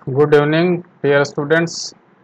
Good evening dear students.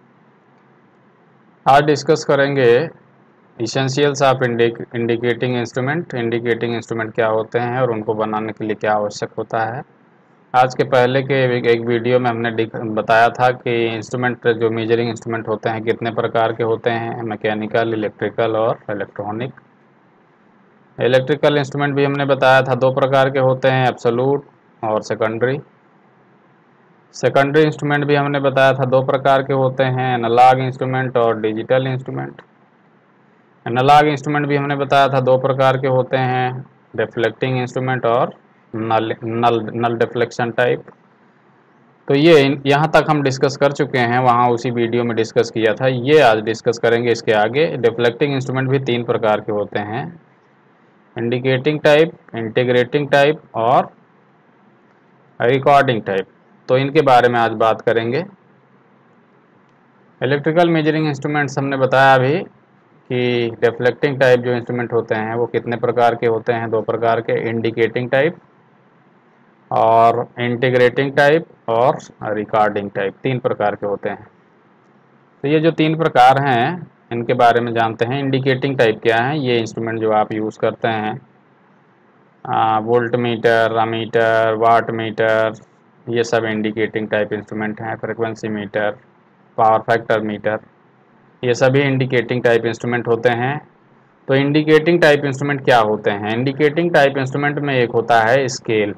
आज discuss करेंगे essentials of indicating instrument. Indicating instrument क्या होते हैं और उनको बनाने के लिए क्या आवश्यक होता है। आज के पहले के एक वीडियो में हमने बताया था कि इंस्ट्रूमेंट जो मेजरिंग इंस्ट्रूमेंट होते हैं कितने प्रकार के होते हैं, मैकेनिकल, इलेक्ट्रिकल और इलेक्ट्रॉनिक। इलेक्ट्रिकल इंस्ट्रूमेंट भी हमने बताया था दो प्रकार के होते हैं, एब्सोल्यूट और सेकेंडरी। सेकेंडरी इंस्ट्रूमेंट भी हमने बताया था दो प्रकार के होते हैं, एनालॉग इंस्ट्रूमेंट और डिजिटल इंस्ट्रूमेंट। एनालॉग इंस्ट्रूमेंट भी हमने बताया था दो प्रकार के होते हैं, रिफ्लेक्टिंग इंस्ट्रूमेंट और नल नल नल डिफ्लेक्शन टाइप। तो ये यहाँ तक हम डिस्कस कर चुके हैं, वहाँ उसी वीडियो में डिस्कस किया था। ये आज डिस्कस करेंगे इसके आगे। डिफ्लेक्टिंग इंस्ट्रूमेंट भी तीन प्रकार के होते हैं, इंडिकेटिंग टाइप, इंटीग्रेटिंग टाइप और रिकॉर्डिंग टाइप। तो इनके बारे में आज बात करेंगे। इलेक्ट्रिकल मेजरिंग इंस्ट्रूमेंट्स हमने बताया अभी कि रिफ्लेक्टिंग टाइप जो इंस्ट्रूमेंट होते हैं वो कितने प्रकार के होते हैं, दो प्रकार के, इंडिकेटिंग टाइप और इंटीग्रेटिंग टाइप और रिकॉर्डिंग टाइप, तीन प्रकार के होते हैं। तो ये जो तीन प्रकार हैं इनके बारे में जानते हैं। इंडिकेटिंग टाइप क्या है, ये इंस्ट्रूमेंट जो आप यूज़ करते हैं, volt meter, ammeter, watt meter, ये सब इंडिकेटिंग टाइप इंस्ट्रूमेंट हैं। Frequency meter, power factor meter, ये सभी इंडिकेटिंग टाइप इंस्ट्रूमेंट होते हैं। तो इंडिकेटिंग टाइप इंस्ट्रूमेंट क्या होते हैं? इंडिकेटिंग टाइप इंस्ट्रूमेंट में एक होता है स्केल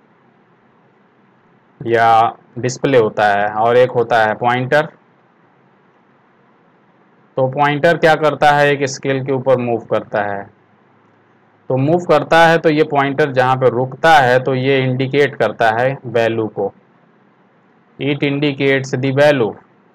या डिस्प्ले होता है और एक होता है पॉइंटर। तो पॉइंटर क्या करता है, एक स्केल के ऊपर मूव करता है। तो मूव करता है तो ये पॉइंटर जहाँ पे रुकता है तो ये इंडिकेट करता है वैल्यू को। It indicates the value,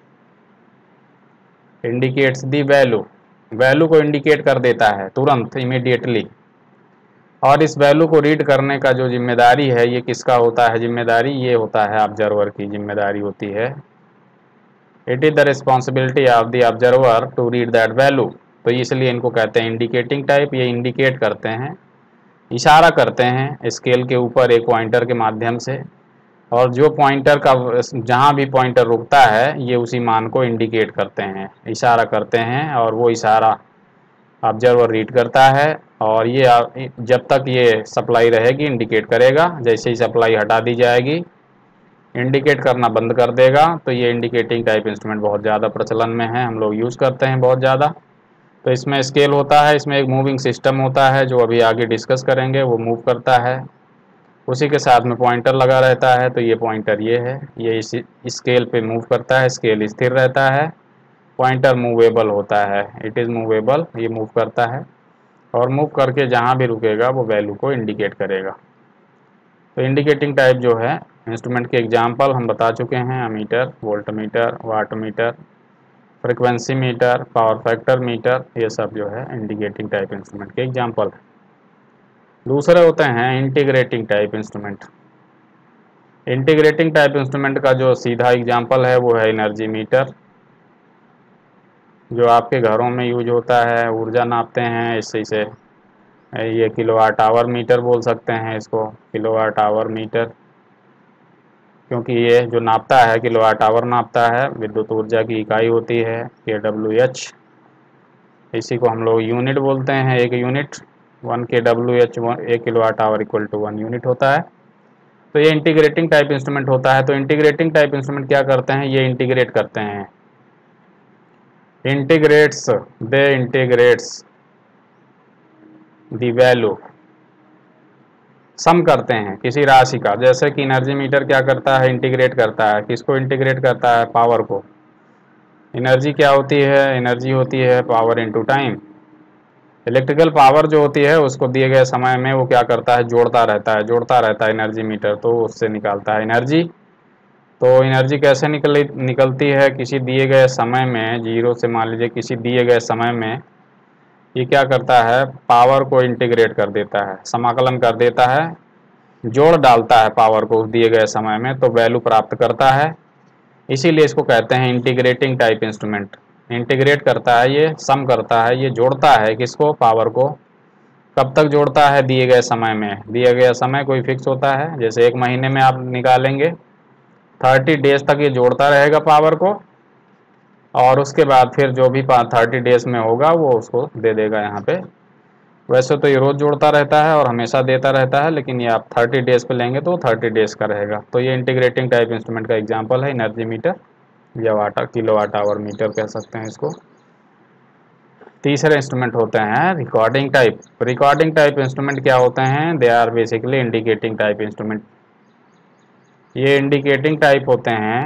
indicates the value, value को इंडिकेट कर देता है तुरंत, इमीडिएटली। और इस वैल्यू को रीड करने का जो जिम्मेदारी है ये किसका होता है? जिम्मेदारी ये होता है ऑब्जर्वर की जिम्मेदारी होती है। It is the responsibility of the observer to read that value. तो इसलिए इनको कहते हैं इंडिकेटिंग टाइप। ये इंडिकेट करते हैं, इशारा करते हैं स्केल के ऊपर एक पॉइंटर के माध्यम से, और जो पॉइंटर का जहाँ भी पॉइंटर रुकता है ये उसी मान को इंडिकेट करते हैं, इशारा करते हैं, और वो इशारा ऑब्जर्वर रीड करता है। और ये जब तक ये सप्लाई रहेगी इंडिकेट करेगा, जैसे ही सप्लाई हटा दी जाएगी इंडिकेट करना बंद कर देगा। तो ये इंडिकेटिंग टाइप इंस्ट्रूमेंट बहुत ज़्यादा प्रचलन में है, हम लोग यूज़ करते हैं बहुत ज़्यादा। तो इसमें स्केल होता है, इसमें एक मूविंग सिस्टम होता है जो अभी आगे डिस्कस करेंगे, वो मूव करता है। उसी के साथ में पॉइंटर लगा रहता है। तो ये पॉइंटर ये है, ये इस स्केल पे मूव करता है, स्केल स्थिर रहता है, पॉइंटर मूवेबल होता है, इट इज़ मूवेबल, ये मूव करता है और मूव करके जहाँ भी रुकेगा वो वैल्यू को इंडिकेट करेगा। तो इंडिकेटिंग टाइप जो है इंस्ट्रूमेंट के एग्जाम्पल हम बता चुके हैं, ammeter, volt meter, watt meter, frequency meter, power factor meter, ये सब जो है इंडिकेटिंग टाइप इंस्ट्रूमेंट के एग्जाम्पल है। दूसरे होते हैं integrating type instrument. Integrating type instrument का जो सीधा एग्जाम्पल है वो है एनर्जी मीटर, जो आपके घरों में यूज होता है, ऊर्जा नापते हैं इसी से। ये किलोवाट आवर मीटर बोल सकते हैं इसको, किलोवाट आवर मीटर, क्योंकि ये जो नापता है किलोवाट आवर नापता है, विद्युत ऊर्जा की इकाई होती है kWh। इसी को हम लोग यूनिट बोलते हैं, एक unit 1 kWh, 1 kilowatt hour equal to 1 unit होता है। तो ये इंटीग्रेटिंग टाइप इंस्ट्रूमेंट होता है। तो इंटीग्रेटिंग टाइप इंस्ट्रूमेंट क्या करते हैं, ये इंटीग्रेट करते हैं, integrates, they integrates the value, sum करते हैं किसी राशि का। जैसे कि एनर्जी मीटर क्या करता है, इंटीग्रेट करता है, किसको इंटीग्रेट करता है? पावर को। एनर्जी क्या होती है? एनर्जी होती है power into time. Electrical power जो होती है उसको दिए गए समय में वो क्या करता है, जोड़ता रहता है, जोड़ता रहता है एनर्जी मीटर, तो उससे निकालता है एनर्जी। तो एनर्जी कैसे निकलती है? किसी दिए गए समय में, जीरो से मान लीजिए किसी दिए गए समय में ये क्या करता है, पावर को इंटीग्रेट कर देता है, समाकलन कर देता है, जोड़ डालता है पावर को उस दिए गए समय में, तो वैल्यू प्राप्त करता है। इसीलिए इसको कहते हैं इंटीग्रेटिंग टाइप इंस्ट्रूमेंट। इंटीग्रेट करता है, ये सम करता है, ये जोड़ता है किसको? पावर को। कब तक जोड़ता है? दिए गए समय में। दिया गया समय कोई फिक्स होता है, जैसे 1 महीने में आप निकालेंगे 30 डेज तक ये जोड़ता रहेगा पावर को, और उसके बाद फिर जो भी 30 डेज में होगा वो उसको दे देगा यहाँ पे। वैसे तो ये रोज़ जोड़ता रहता है और हमेशा देता रहता है, लेकिन ये आप 30 डेज पे लेंगे तो 30 डेज का रहेगा। तो ये इंटीग्रेटिंग टाइप इंस्ट्रूमेंट का एग्जांपल है एनर्जी मीटर या किलोवाट आवर मीटर कह सकते हैं इसको। तीसरे इंस्ट्रूमेंट होते हैं recording type. Recording type instrument क्या होते हैं? They are basically indicating type instrument. ये इंडिकेटिंग टाइप होते हैं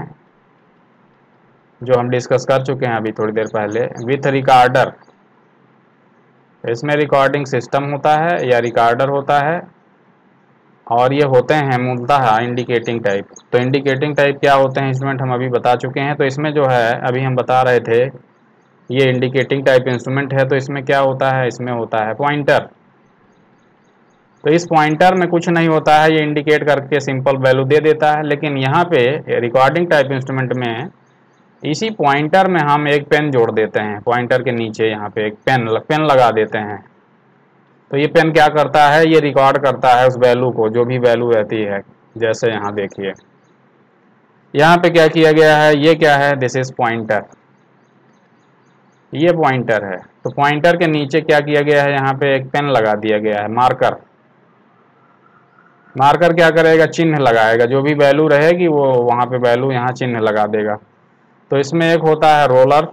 जो हम डिस्कस कर चुके हैं अभी थोड़ी देर पहले विथ रिकॉर्डर। इसमें रिकॉर्डिंग सिस्टम होता है या रिकॉर्डर होता है, और ये होते हैं मूलतः इंडिकेटिंग टाइप। तो इंडिकेटिंग टाइप क्या होते हैं इंस्ट्रूमेंट हम अभी बता चुके हैं। तो इसमें जो है अभी हम बता रहे थे ये इंडिकेटिंग टाइप इंस्ट्रूमेंट है, तो इसमें क्या होता है? इसमें होता है पॉइंटर। तो इस पॉइंटर में कुछ नहीं होता है, ये इंडिकेट करके सिंपल वैल्यू दे देता है। लेकिन यहाँ पे रिकॉर्डिंग टाइप इंस्ट्रूमेंट में इसी पॉइंटर में हम एक पेन जोड़ देते हैं। पॉइंटर के नीचे यहाँ पे एक पेन लगा देते हैं। तो ये पेन क्या करता है? ये रिकॉर्ड करता है उस वैल्यू को, जो भी वैल्यू रहती है। जैसे यहाँ देखिए, यहाँ पे क्या किया गया है? ये क्या है? दिस इज पॉइंटर, ये पॉइंटर है। तो पॉइंटर के नीचे क्या किया गया है? यहाँ पे एक पेन लगा दिया गया है, मार्कर। मार्कर क्या करेगा? चिन्ह लगाएगा, जो भी वैल्यू रहेगी वो वहाँ पे वैल्यू यहाँ चिन्ह लगा देगा। तो इसमें एक होता है रोलर,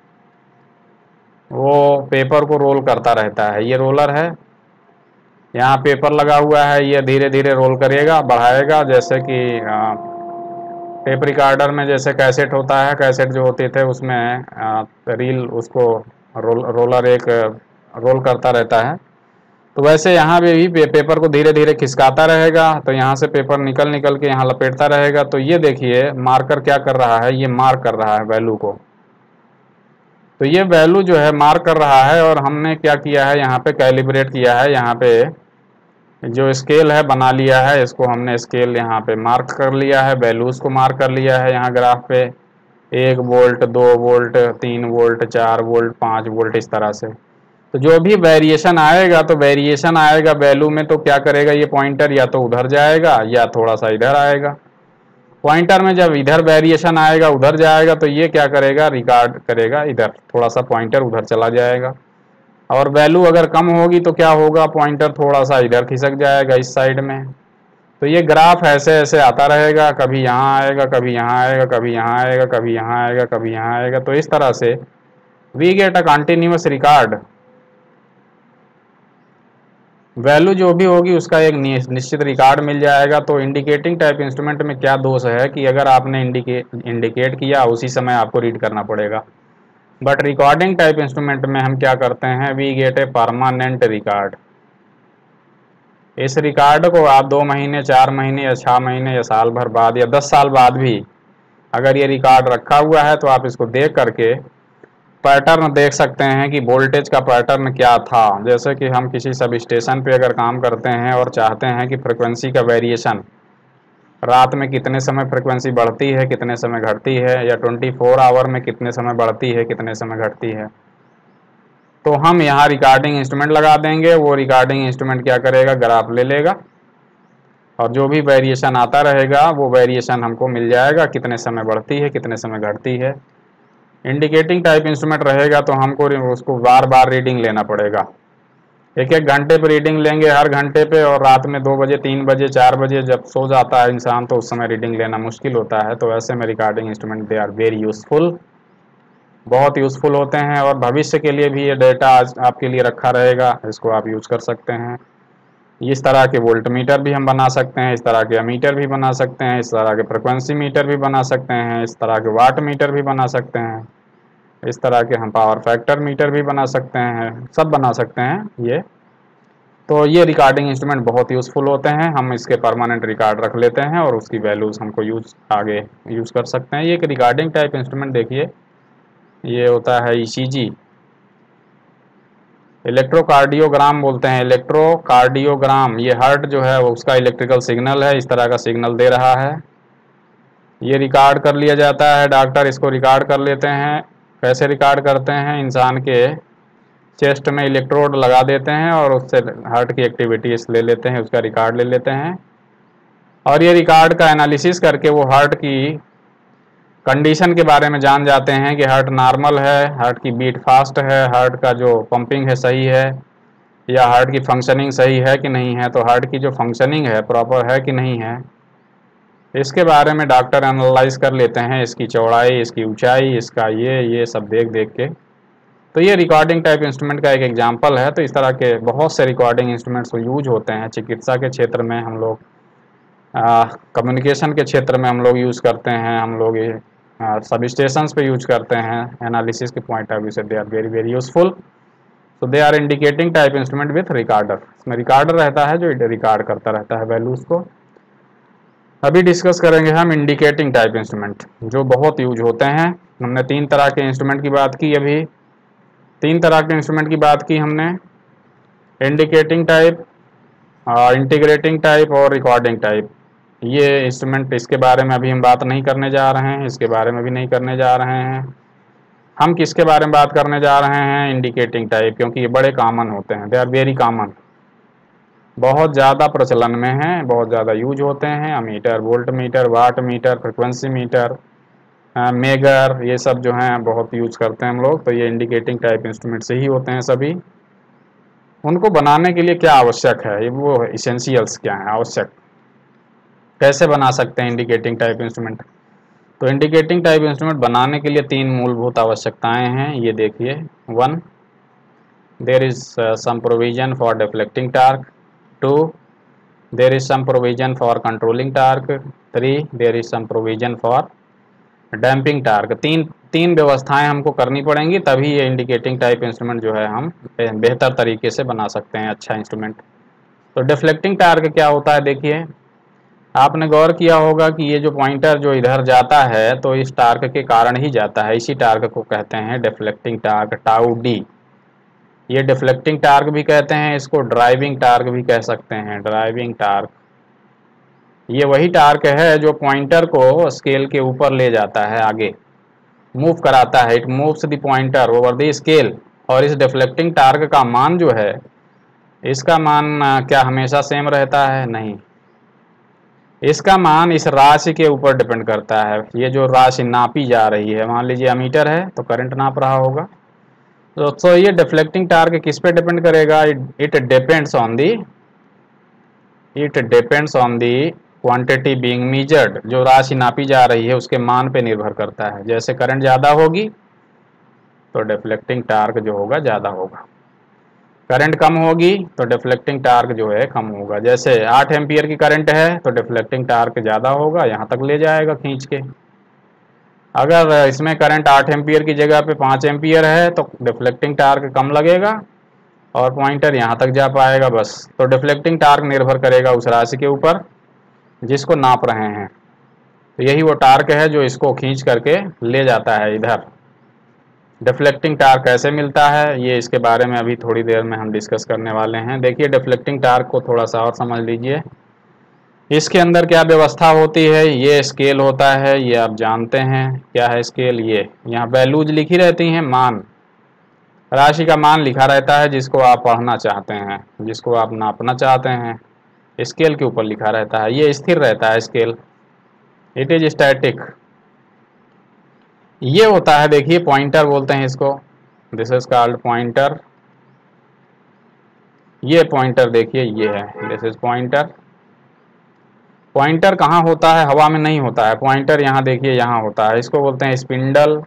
वो पेपर को रोल करता रहता है। ये रोलर है, यहाँ पेपर लगा हुआ है, ये धीरे धीरे रोल करेगा, बढ़ाएगा। जैसे कि टेप रिकॉर्डर में जैसे कैसेट होता है, कैसेट जो होते थे उसमें रील, उसको रोलर एक रोल करता रहता है। तो वैसे यहाँ पे भी पेपर को धीरे धीरे खिसकाता रहेगा। तो यहाँ से पेपर निकल निकल के यहाँ लपेटता रहेगा। तो ये देखिए मार्कर क्या कर रहा है? ये मार्क कर रहा है वैल्यू को। तो ये वैल्यू जो है मार्क कर रहा है, और हमने क्या किया है? यहाँ पे कैलिब्रेट किया है। यहाँ पे जो स्केल है बना लिया है, इसको हमने स्केल यहाँ पे मार्क कर लिया है, वैल्यूज़ को मार्क कर लिया है। यहाँ ग्राफ पे 1 volt, 2 volt, 3 volt, 4 volt, 5 volt, इस तरह से। तो जो भी वेरिएशन आएगा, तो वेरिएशन आएगा वैल्यू में, तो क्या करेगा ये पॉइंटर? या तो उधर जाएगा या थोड़ा सा इधर आएगा। पॉइंटर में जब इधर वेरिएशन आएगा, उधर जाएगा, तो ये क्या करेगा? रिकॉर्ड करेगा इधर, थोड़ा सा पॉइंटर उधर चला जाएगा। और वैल्यू अगर कम होगी तो क्या होगा? पॉइंटर थोड़ा सा इधर खिसक जाएगा इस साइड में। तो ये ग्राफ ऐसे ऐसे आता रहेगा, कभी यहाँ आएगा, कभी यहाँ आएगा, कभी यहाँ आएगा, कभी यहाँ आएगा, कभी यहाँ आएगा। तो इस तरह से we get a continuous record. Value जो भी होगी उसका एक निश्चित रिकॉर्ड मिल जाएगा। तो इंडिकेटिंग टाइप इंस्ट्रूमेंट में क्या दोष है कि अगर आपने इंडिकेट किया उसी समय आपको रीड करना पड़ेगा। बट रिकॉर्डिंग टाइप इंस्ट्रूमेंट में हम क्या करते हैं? We get a permanent record. इस रिकॉर्ड को आप 2 महीने, 4 महीने या 6 महीने या साल भर बाद या 10 साल बाद भी अगर ये रिकॉर्ड रखा हुआ है, तो आप इसको देख करके पैटर्न देख सकते हैं कि वोल्टेज का पैटर्न क्या था। जैसे कि हम किसी सब स्टेशन पे अगर काम करते हैं और चाहते हैं कि फ्रिक्वेंसी का वेरिएशन, रात में कितने समय फ्रिक्वेंसी बढ़ती है, कितने समय घटती है, या 24 आवर में कितने समय बढ़ती है, कितने समय घटती है, तो हम यहाँ रिकॉर्डिंग इंस्ट्रूमेंट लगा देंगे। वो रिकॉर्डिंग इंस्ट्रूमेंट क्या करेगा? ग्राफ ले लेगा, और जो भी वेरिएशन आता रहेगा वो वेरिएशन हमको मिल जाएगा, कितने समय बढ़ती है, कितने समय घटती है। इंडिकेटिंग टाइप इंस्ट्रूमेंट रहेगा तो हमको उसको बार बार रीडिंग लेना पड़ेगा। 1-1 घंटे पे रीडिंग लेंगे हर घंटे पे, और रात में 2 बजे, 3 बजे, 4 बजे जब सो जाता है इंसान, तो उस समय रीडिंग लेना मुश्किल होता है। तो ऐसे में recording instrument they are very useful, बहुत यूज़फुल होते हैं। और भविष्य के लिए भी ये डेटा आज आपके लिए रखा रहेगा, इसको आप यूज़ कर सकते हैं। इस तरह के वोल्ट मीटर भी हम बना सकते हैं, इस तरह के अमीटर भी बना सकते हैं, इस तरह के फ्रिक्वेंसी मीटर भी बना सकते हैं, इस तरह के वाट मीटर भी बना सकते हैं, इस तरह के हम पावर फैक्टर मीटर भी बना सकते हैं, सब बना सकते हैं ये। तो ये रिकॉर्डिंग इंस्ट्रूमेंट बहुत यूज़फुल होते हैं। हम इसके परमानेंट रिकॉर्ड रख लेते हैं और उसकी वैल्यूज़ हमको आगे यूज़ कर सकते हैं। ये एक रिकॉर्डिंग टाइप इंस्ट्रूमेंट देखिए, ये होता है ECG, इलेक्ट्रोकार्डियोग्राम बोलते हैं। इलेक्ट्रोकार्डियोग्राम, ये हार्ट जो है वो उसका इलेक्ट्रिकल सिग्नल है, इस तरह का सिग्नल दे रहा है। ये रिकॉर्ड कर लिया जाता है, डॉक्टर इसको रिकॉर्ड कर लेते हैं। कैसे रिकॉर्ड करते हैं? इंसान के चेस्ट में इलेक्ट्रोड लगा देते हैं और उससे हार्ट की एक्टिविटीज ले लेते हैं, उसका रिकॉर्ड ले लेते हैं। और ये रिकॉर्ड का एनालिसिस करके वो हार्ट की कंडीशन के बारे में जान जाते हैं कि हार्ट नॉर्मल है, हार्ट की बीट फास्ट है, हार्ट का जो पंपिंग है सही है, या हार्ट की फंक्शनिंग सही है कि नहीं है। तो हार्ट की जो फंक्शनिंग है प्रॉपर है कि नहीं है, इसके बारे में डॉक्टर एनालाइज कर लेते हैं, इसकी चौड़ाई, इसकी ऊंचाई, इसका ये सब देख देख के। तो ये रिकॉर्डिंग टाइप इंस्ट्रूमेंट का एक एग्जांपल है। तो इस तरह के बहुत से रिकॉर्डिंग इंस्ट्रूमेंट्स यूज होते हैं चिकित्सा के क्षेत्र में, हम लोग कम्युनिकेशन के क्षेत्र में हम लोग यूज़ करते हैं, हम लोग ये सब स्टेशंस पे यूज करते हैं। एनालिसिस के पॉइंट ऑफ व्यू से they are very very useful. तो they are indicating type instrument with recorder. इसमें रिकॉर्डर रहता है जो रिकॉर्ड करता रहता है वैल्यूज़ को। अभी डिस्कस करेंगे हम इंडिकेटिंग टाइप इंस्ट्रूमेंट जो बहुत यूज होते हैं। हमने 3 तरह के इंस्ट्रूमेंट की बात की, अभी 3 तरह के इंस्ट्रूमेंट की बात की हमने, इंडिकेटिंग टाइप, इंटीग्रेटिंग टाइप और रिकॉर्डिंग टाइप। ये इंस्ट्रूमेंट, इसके बारे में अभी हम बात नहीं करने जा रहे हैं, इसके बारे में भी नहीं करने जा रहे हैं। हम किसके बारे में बात करने जा रहे हैं, इंडिकेटिंग टाइप, क्योंकि ये बड़े कॉमन होते हैं, दे आर वेरी कॉमन, बहुत ज़्यादा प्रचलन में हैं, बहुत ज़्यादा यूज होते हैं। Ammeter, volt meter, watt meter, frequency meter, megger, ये सब जो हैं बहुत यूज करते हैं हम लोग। तो ये इंडिकेटिंग टाइप इंस्ट्रूमेंट से ही होते हैं सभी। उनको बनाने के लिए क्या आवश्यक है, ये वो इसेंशियल्स क्या हैं, आवश्यक, कैसे बना सकते हैं इंडिकेटिंग टाइप इंस्ट्रूमेंट। तो इंडिकेटिंग टाइप इंस्ट्रूमेंट बनाने के लिए 3 मूलभूत आवश्यकताएं हैं, ये देखिए। 1, there is some provision for deflecting torque. 2, there is some provision for controlling torque. 3, there is some provision for damping torque. तीन व्यवस्थाएं हमको करनी पड़ेंगी, तभी ये इंडिकेटिंग टाइप इंस्ट्रूमेंट जो है हम बेहतर तरीके से बना सकते हैं अच्छा इंस्ट्रूमेंट। तो डिफ्लेक्टिंग टार्क क्या होता है, देखिए आपने गौर किया होगा कि ये जो पॉइंटर जो इधर जाता है तो इस टार्क के कारण ही जाता है, इसी टार्क को कहते हैं डिफ्लेक्टिंग टार्क, टाउ डी। ये डिफ्लेक्टिंग टार्क भी कहते हैं, इसको ड्राइविंग टार्क भी कह सकते हैं, ड्राइविंग टार्क। ये वही टार्क है जो पॉइंटर को स्केल के ऊपर ले जाता है, आगे मूव कराता है, it moves the pointer over the scale. और इस डिफ्लेक्टिंग टार्क का मान जो है, इसका मान क्या हमेशा सेम रहता है, नहीं, इसका मान इस राशि के ऊपर डिपेंड करता है। ये जो राशि नापी जा रही है, मान लीजिए अमीटर है तो करंट नाप रहा होगा, तो ये डिफ्लेक्टिंग टार्क किस पे डिपेंड करेगा, it depends on the quantity being measured. जो राशि नापी जा रही है उसके मान पे निर्भर करता है। जैसे करंट ज़्यादा होगी तो डिफ्लेक्टिंग टार्क जो होगा ज़्यादा होगा, करंट कम होगी तो डिफ्लेक्टिंग टार्क जो है कम होगा। जैसे 8 एम्पियर की करंट है तो डिफ्लेक्टिंग टार्क ज़्यादा होगा, यहाँ तक ले जाएगा खींच के। अगर इसमें करंट 8 एम्पियर की जगह पे 5 एम्पियर है तो डिफ्लेक्टिंग टार्क कम लगेगा और पॉइंटर यहाँ तक जा पाएगा बस। तो डिफ्लेक्टिंग टार्क निर्भर करेगा उस राशि के ऊपर जिसको नाप रहे हैं। तो यही वो टार्क है जो इसको खींच करके ले जाता है इधर। डिफ्लेक्टिंग टार्क कैसे मिलता है, ये इसके बारे में अभी थोड़ी देर में हम डिस्कस करने वाले हैं। देखिए डिफ्लेक्टिंग टार्क को थोड़ा सा और समझ लीजिए। इसके अंदर क्या व्यवस्था होती है, ये स्केल होता है, ये आप जानते हैं क्या है स्केल। ये यहाँ वैल्यूज लिखी रहती हैं, मान, राशि का मान लिखा रहता है जिसको आप पढ़ना चाहते हैं, जिसको आप नापना चाहते हैं, स्केल के ऊपर लिखा रहता है। ये स्थिर रहता है स्केल, इट इज स्टैटिक। ये होता है, देखिए पॉइंटर बोलते हैं इसको, दिस इज कॉल्ड पॉइंटर। ये पॉइंटर देखिए ये है, दिस इज पॉइंटर। पॉइंटर कहाँ होता है, हवा में नहीं होता है पॉइंटर, यहाँ देखिए यहाँ होता है, इसको बोलते हैं स्पिंडल।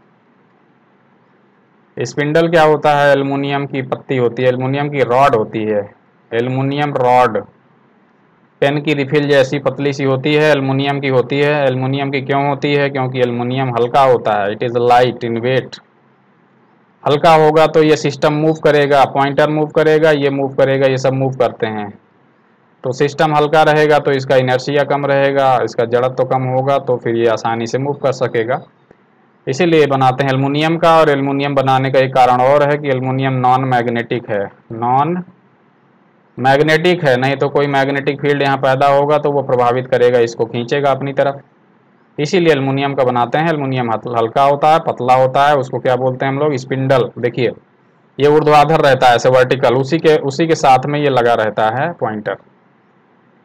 स्पिंडल क्या होता है, एल्युमिनियम की पत्ती होती है, एल्युमिनियम की रॉड होती है, एल्युमिनियम रॉड, पेन की रिफिल जैसी पतली सी होती है, एल्युमिनियम की होती है। एल्युमिनियम की क्यों होती है, क्योंकि एल्युमिनियम हल्का होता है, it is light in weight. हल्का होगा तो ये सिस्टम मूव करेगा, पॉइंटर मूव करेगा, ये मूव करेगा, ये सब मूव करते हैं। तो सिस्टम हल्का रहेगा तो इसका इनर्शिया कम रहेगा, इसका जड़त्व तो कम होगा, तो फिर ये आसानी से मूव कर सकेगा। इसीलिए बनाते हैं एल्युमिनियम का। और एल्युमिनियम बनाने का एक कारण और है कि एल्युमिनियम नॉन मैग्नेटिक है, नॉन मैग्नेटिक है, नहीं तो कोई मैग्नेटिक फील्ड यहाँ पैदा होगा तो वो प्रभावित करेगा, इसको खींचेगा अपनी तरफ। इसीलिए एल्युमिनियम का बनाते हैं। एल्युमिनियम हल्का होता है, पतला होता है, उसको क्या बोलते हैं हम लोग, स्पिंडल। देखिए ये ऊर्ध्वाधर रहता है ऐसे वर्टिकल, उसी के साथ में ये लगा रहता है पॉइंटर।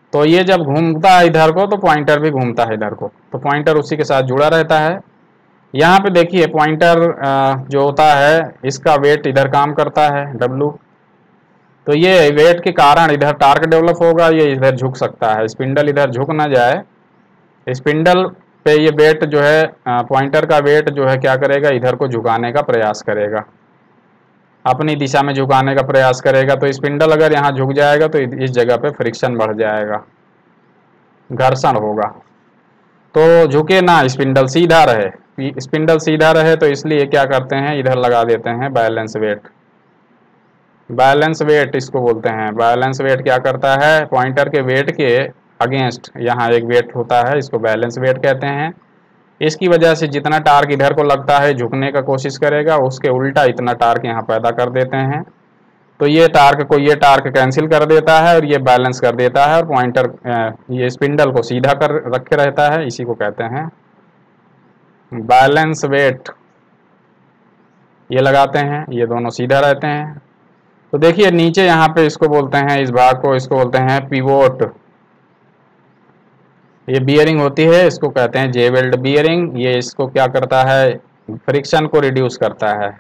तो ये जब घूमता है इधर को तो पॉइंटर भी घूमता है इधर को, तो पॉइंटर उसी के साथ जुड़ा रहता है। यहाँ पे देखिए पॉइंटर जो होता है इसका वेट इधर काम करता है W, तो ये वेट के कारण इधर टार्क डेवलप होगा, ये इधर झुक सकता है, स्पिंडल इधर झुक ना जाए। स्पिंडल पे ये वेट जो है पॉइंटर का वेट जो है क्या करेगा, इधर को झुकाने का प्रयास करेगा, अपनी दिशा में झुकाने का प्रयास करेगा। तो स्पिंडल अगर यहाँ झुक जाएगा तो इस जगह पे फ्रिक्शन बढ़ जाएगा, घर्षण होगा। तो झुके ना, स्पिंडल सीधा रहे, स्पिंडल सीधा रहे तो इसलिए क्या करते हैं, इधर लगा देते हैं बैलेंस वेट। बैलेंस वेट इसको बोलते हैं। बैलेंस वेट क्या करता है, पॉइंटर के वेट के अगेंस्ट यहाँ एक वेट होता है, इसको बैलेंस वेट कहते हैं। इसकी वजह से जितना टार्क इधर को लगता है झुकने का कोशिश करेगा, उसके उल्टा इतना टार्क यहाँ पैदा कर देते हैं। तो ये टार्क को ये टार्क कैंसिल कर देता है और ये बैलेंस कर देता है, और पॉइंटर ये स्पिंडल को सीधा कर रखे रहता है, इसी को कहते हैं बैलेंस वेट। ये लगाते हैं, ये दोनों सीधा रहते हैं। तो देखिए नीचे यहाँ पे इसको बोलते हैं, इस भाग को इसको बोलते हैं पिवोट। ये बियरिंग होती है, इसको कहते हैं जे वेल्ड बियरिंग। ये इसको क्या करता है, फ्रिक्शन को रिड्यूस करता है,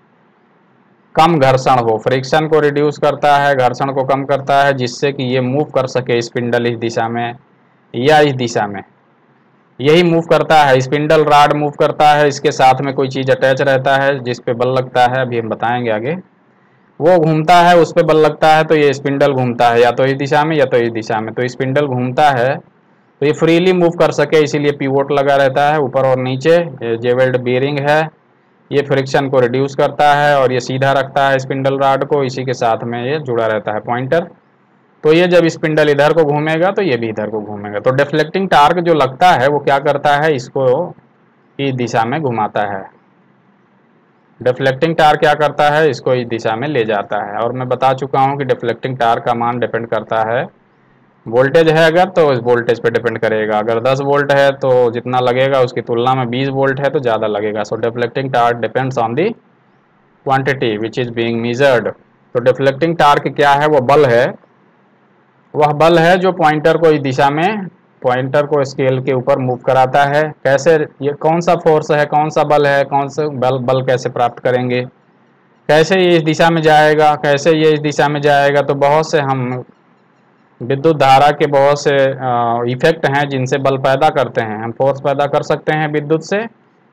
कम घर्षण हो, फ्रिक्शन को रिड्यूस करता है, घर्षण को कम करता है, जिससे कि ये मूव कर सके स्पिंडल इस दिशा में या इस दिशा में। यही मूव करता है, स्पिंडल रॉड मूव करता है, इसके साथ में कोई चीज़ अटैच रहता है जिस पे बल लगता है, अभी हम बताएंगे आगे। वो घूमता है, उस पे बल लगता है, तो ये स्पिंडल घूमता है या तो इस दिशा में या तो इस दिशा में। तो स्पिंडल घूमता है तो ये फ्रीली मूव कर सके, इसीलिए पिवोट लगा रहता है ऊपर और नीचे। जे वेल्ड बियरिंग है, ये फ्रिक्शन को रिड्यूस करता है और ये सीधा रखता है स्पिंडल रॉड को, इसी के साथ में ये जुड़ा रहता है पॉइंटर। तो ये जब स्पिंडल इधर को घूमेगा तो ये भी इधर को घूमेगा। तो डिफ्लेक्टिंग टार्क जो लगता है वो क्या करता है, इसको इस दिशा में घुमाता है। डिफ्लेक्टिंग टार्क क्या करता है, इसको इस दिशा में ले जाता है। और मैं बता चुका हूँ कि डिफ्लेक्टिंग टार्क का मान डिपेंड करता है, वोल्टेज है अगर तो इस वोल्टेज पे डिपेंड करेगा। अगर 10 वोल्ट है तो जितना लगेगा उसकी तुलना में 20 वोल्ट है तो ज़्यादा लगेगा। So deflecting torque depends on the quantity which is being measured. तो डिफ्लेक्टिंग टार्क क्या है, वो बल है, वह बल है जो पॉइंटर को इस दिशा में, पॉइंटर को स्केल के ऊपर मूव कराता है। कैसे, ये कौन सा फोर्स है, कौन सा बल है, कौन सा बल कैसे प्राप्त करेंगे, कैसे ये इस दिशा में जाएगा, कैसे ये इस दिशा में जाएगा। तो बहुत से हम विद्युत धारा के बहुत से इफेक्ट हैं जिनसे बल पैदा करते हैं, हम फोर्स पैदा कर सकते हैं विद्युत से,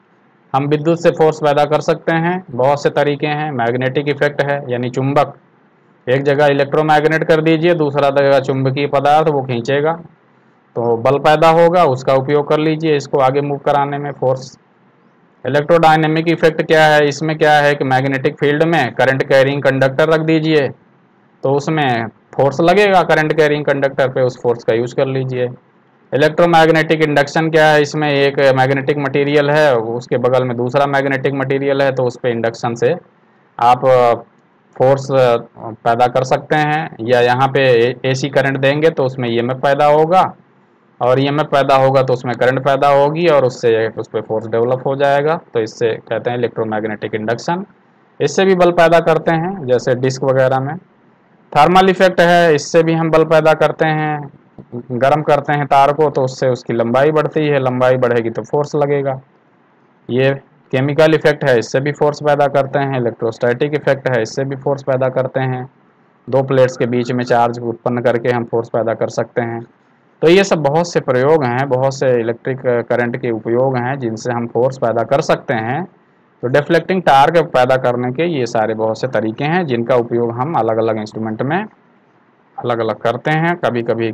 हम विद्युत से फोर्स पैदा कर सकते हैं। बहुत से तरीके हैं। मैग्नेटिक इफेक्ट है, यानी चुंबक, एक जगह इलेक्ट्रोमैग्नेट कर दीजिए, दूसरा जगह चुंबकीय पदार्थ, वो खींचेगा तो बल पैदा होगा, उसका उपयोग कर लीजिए इसको आगे मूव कराने में, फोर्स। इलेक्ट्रोडायनेमिक इफेक्ट क्या है, इसमें क्या है कि मैग्नेटिक फील्ड में करंट कैरिंग कंडक्टर रख दीजिए तो उसमें फोर्स लगेगा करंट कैरिंग कंडक्टर पे, उस फोर्स का यूज कर लीजिए। इलेक्ट्रोमैग्नेटिक इंडक्शन क्या है, इसमें एक मैग्नेटिक मटेरियल है, उसके बगल में दूसरा मैग्नेटिक मटेरियल है, तो उस पर इंडक्शन से आप फोर्स पैदा कर सकते हैं। या यहाँ पे एसी करंट देंगे तो उसमें ईएमएफ पैदा होगा, और ईएमएफ पैदा होगा तो उसमें करंट पैदा होगी और उससे उस पर फोर्स डेवलप हो जाएगा। तो इससे कहते हैं इलेक्ट्रोमैग्नेटिक इंडक्शन। इससे भी बल पैदा करते हैं, जैसे डिस्क वगैरह में। थर्मल इफेक्ट है, इससे भी हम बल पैदा करते हैं, गर्म करते हैं तार को तो उससे उसकी लंबाई बढ़ती है, लंबाई बढ़ेगी तो फोर्स लगेगा। ये केमिकल इफेक्ट है, इससे भी फोर्स पैदा करते हैं। इलेक्ट्रोस्टैटिक इफेक्ट है, इससे भी फोर्स पैदा करते हैं, दो प्लेट्स के बीच में चार्ज उत्पन्न करके हम फोर्स पैदा कर सकते हैं। तो ये सब बहुत से प्रयोग हैं, बहुत से इलेक्ट्रिक करंट के उपयोग हैं जिनसे हम फोर्स पैदा कर सकते हैं। तो डिफ्लेक्टिंग टार्क पैदा करने के ये सारे बहुत से तरीके हैं जिनका उपयोग हम अलग अलग इंस्ट्रूमेंट में अलग अलग करते हैं। कभी कभी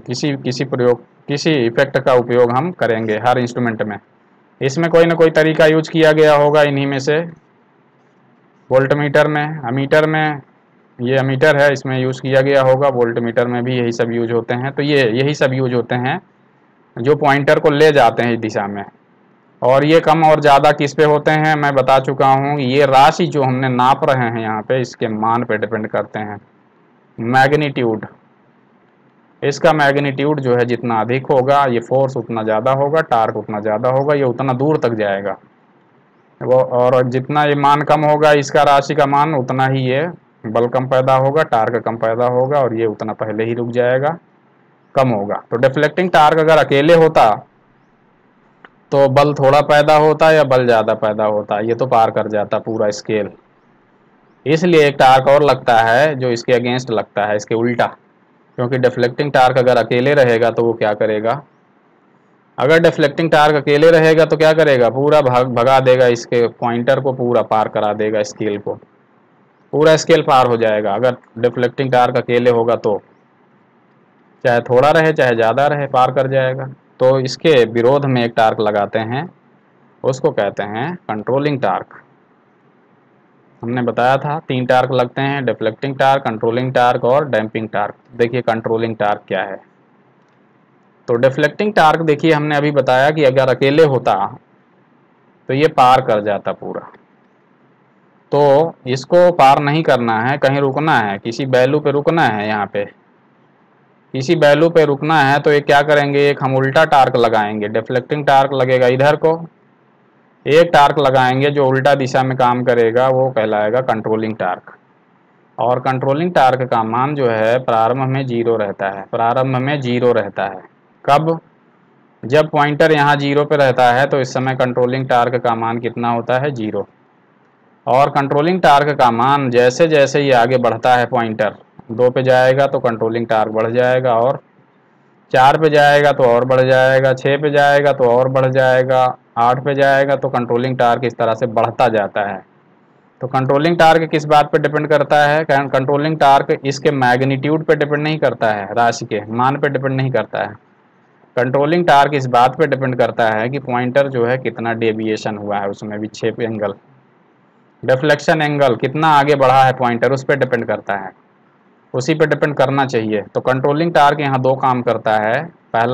किसी इफेक्ट का उपयोग हम करेंगे हर इंस्ट्रूमेंट में। इसमें कोई ना कोई तरीका यूज किया गया होगा, इन्हीं में से वोल्टमीटर में, अमीटर में, ये अमीटर है इसमें यूज किया गया होगा, वोल्टमीटर में भी यही सब यूज होते हैं। तो यही सब यूज होते हैं जो पॉइंटर को ले जाते हैं इस दिशा में। और ये कम और ज़्यादा किस पे होते हैं मैं बता चुका हूँ। ये राशि जो हमने नाप रहे हैं यहाँ पे, इसके मान पे डिपेंड करते हैं। मैग्नीट्यूड, इसका मैग्नीट्यूड जो है जितना अधिक होगा ये फोर्स उतना ज़्यादा होगा, टार्क उतना ज़्यादा होगा, ये उतना दूर तक जाएगा। वो और जितना ये मान कम होगा, इसका राशि का मान, उतना ही ये बल कम पैदा होगा, टार्क कम पैदा होगा और ये उतना पहले ही रुक जाएगा। कम होगा। तो डिफ्लेक्टिंग टार्क अगर अकेले होता तो बल थोड़ा पैदा होता या बल ज़्यादा पैदा होता, ये तो पार कर जाता पूरा स्केल। इसलिए एक टार्क और लगता है जो इसके अगेंस्ट लगता है, इसके उल्टा, क्योंकि डिफ्लेक्टिंग टार्क अगर अकेले रहेगा तो वो क्या करेगा, अगर डिफ्लेक्टिंग टार्क अकेले रहेगा तो क्या करेगा, पूरा भगा देगा, इसके पॉइंटर को पूरा पार करा देगा, स्केल को पूरा स्केल पार हो जाएगा। अगर डिफ्लेक्टिंग टार्क अकेले होगा तो चाहे थोड़ा रहे चाहे ज़्यादा रहे पार कर जाएगा। तो इसके विरोध में एक टार्क लगाते हैं, उसको कहते हैं कंट्रोलिंग टार्क। हमने बताया था 3 टार्क लगते हैं, डिफ्लेक्टिंग टार्क, कंट्रोलिंग टार्क और डैम्पिंग टार्क। देखिए कंट्रोलिंग टार्क क्या है। तो डिफ्लेक्टिंग टार्क देखिए हमने अभी बताया कि अगर अकेले होता तो ये पार कर जाता पूरा। तो इसको पार नहीं करना है, कहीं रुकना है, किसी वैल्यू पे रुकना है, यहाँ पे किसी वैल्यू पे रुकना है तो ये क्या करेंगे, एक हम उल्टा टार्क लगाएंगे। डिफ्लेक्टिंग टार्क लगेगा इधर को, एक टार्क लगाएंगे जो उल्टा दिशा में काम करेगा, वो कहलाएगा कंट्रोलिंग टार्क। और कंट्रोलिंग टार्क का मान जो है प्रारंभ में 0 रहता है, प्रारंभ में 0 रहता है। कब, जब पॉइंटर यहाँ 0 पे रहता है तो इस समय कंट्रोलिंग टार्क का मान कितना होता है, 0। और कंट्रोलिंग टार्क का मान जैसे जैसे ये आगे बढ़ता है, पॉइंटर 2 पे जाएगा तो कंट्रोलिंग टार्क बढ़ जाएगा, और 4 पे जाएगा तो और बढ़ जाएगा, 6 पे जाएगा तो और बढ़ जाएगा, 8 पे जाएगा तो कंट्रोलिंग टार्क इस तरह से बढ़ता जाता है। तो कंट्रोलिंग टार्क किस बात पे डिपेंड करता है, कंट्रोलिंग टार्क इसके मैग्नीट्यूड पे डिपेंड नहीं करता है, राशि के मान पे डिपेंड नहीं करता है। कंट्रोलिंग टार्क इस बात पे डिपेंड करता है कि पॉइंटर जो है कितना डेविएशन हुआ है, उसमें विक्षेप एंगल, डिफ्लेक्शन एंगल कितना आगे बढ़ा है पॉइंटर, उस पर डिपेंड करता है, उसी पे डिपेंड करना चाहिए। तो कंट्रोलिंग टार्क यहाँ 2 काम करता है।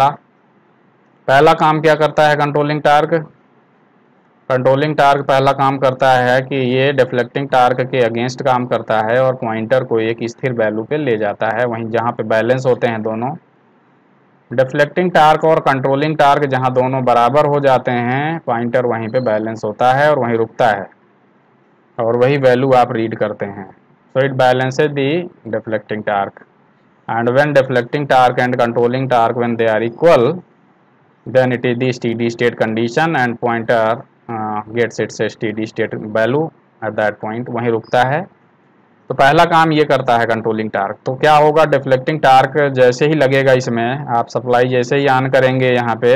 पहला काम क्या करता है कंट्रोलिंग टार्क, कंट्रोलिंग टार्क पहला काम करता है कि ये डिफ्लेक्टिंग टार्क के अगेंस्ट काम करता है और पॉइंटर को एक स्थिर वैल्यू पे ले जाता है, वहीं जहाँ पे बैलेंस होते हैं दोनों, डिफ्लेक्टिंग टार्क और कंट्रोलिंग टार्क जहाँ दोनों बराबर हो जाते हैं, पॉइंटर वहीं पे बैलेंस होता है और वहीं रुकता है, और वही वैल्यू आप रीड करते हैं। So it balances the deflecting torque, and when deflecting torque and controlling torque when they are equal, then it is the steady state condition and pointer gets its steady state value at that point, वहीं रुकता है। तो पहला काम ये करता है controlling torque. तो क्या होगा, डिफ्लेक्टिंग टार्क जैसे ही लगेगा इसमें, आप सप्लाई जैसे ही ऑन करेंगे यहाँ पे,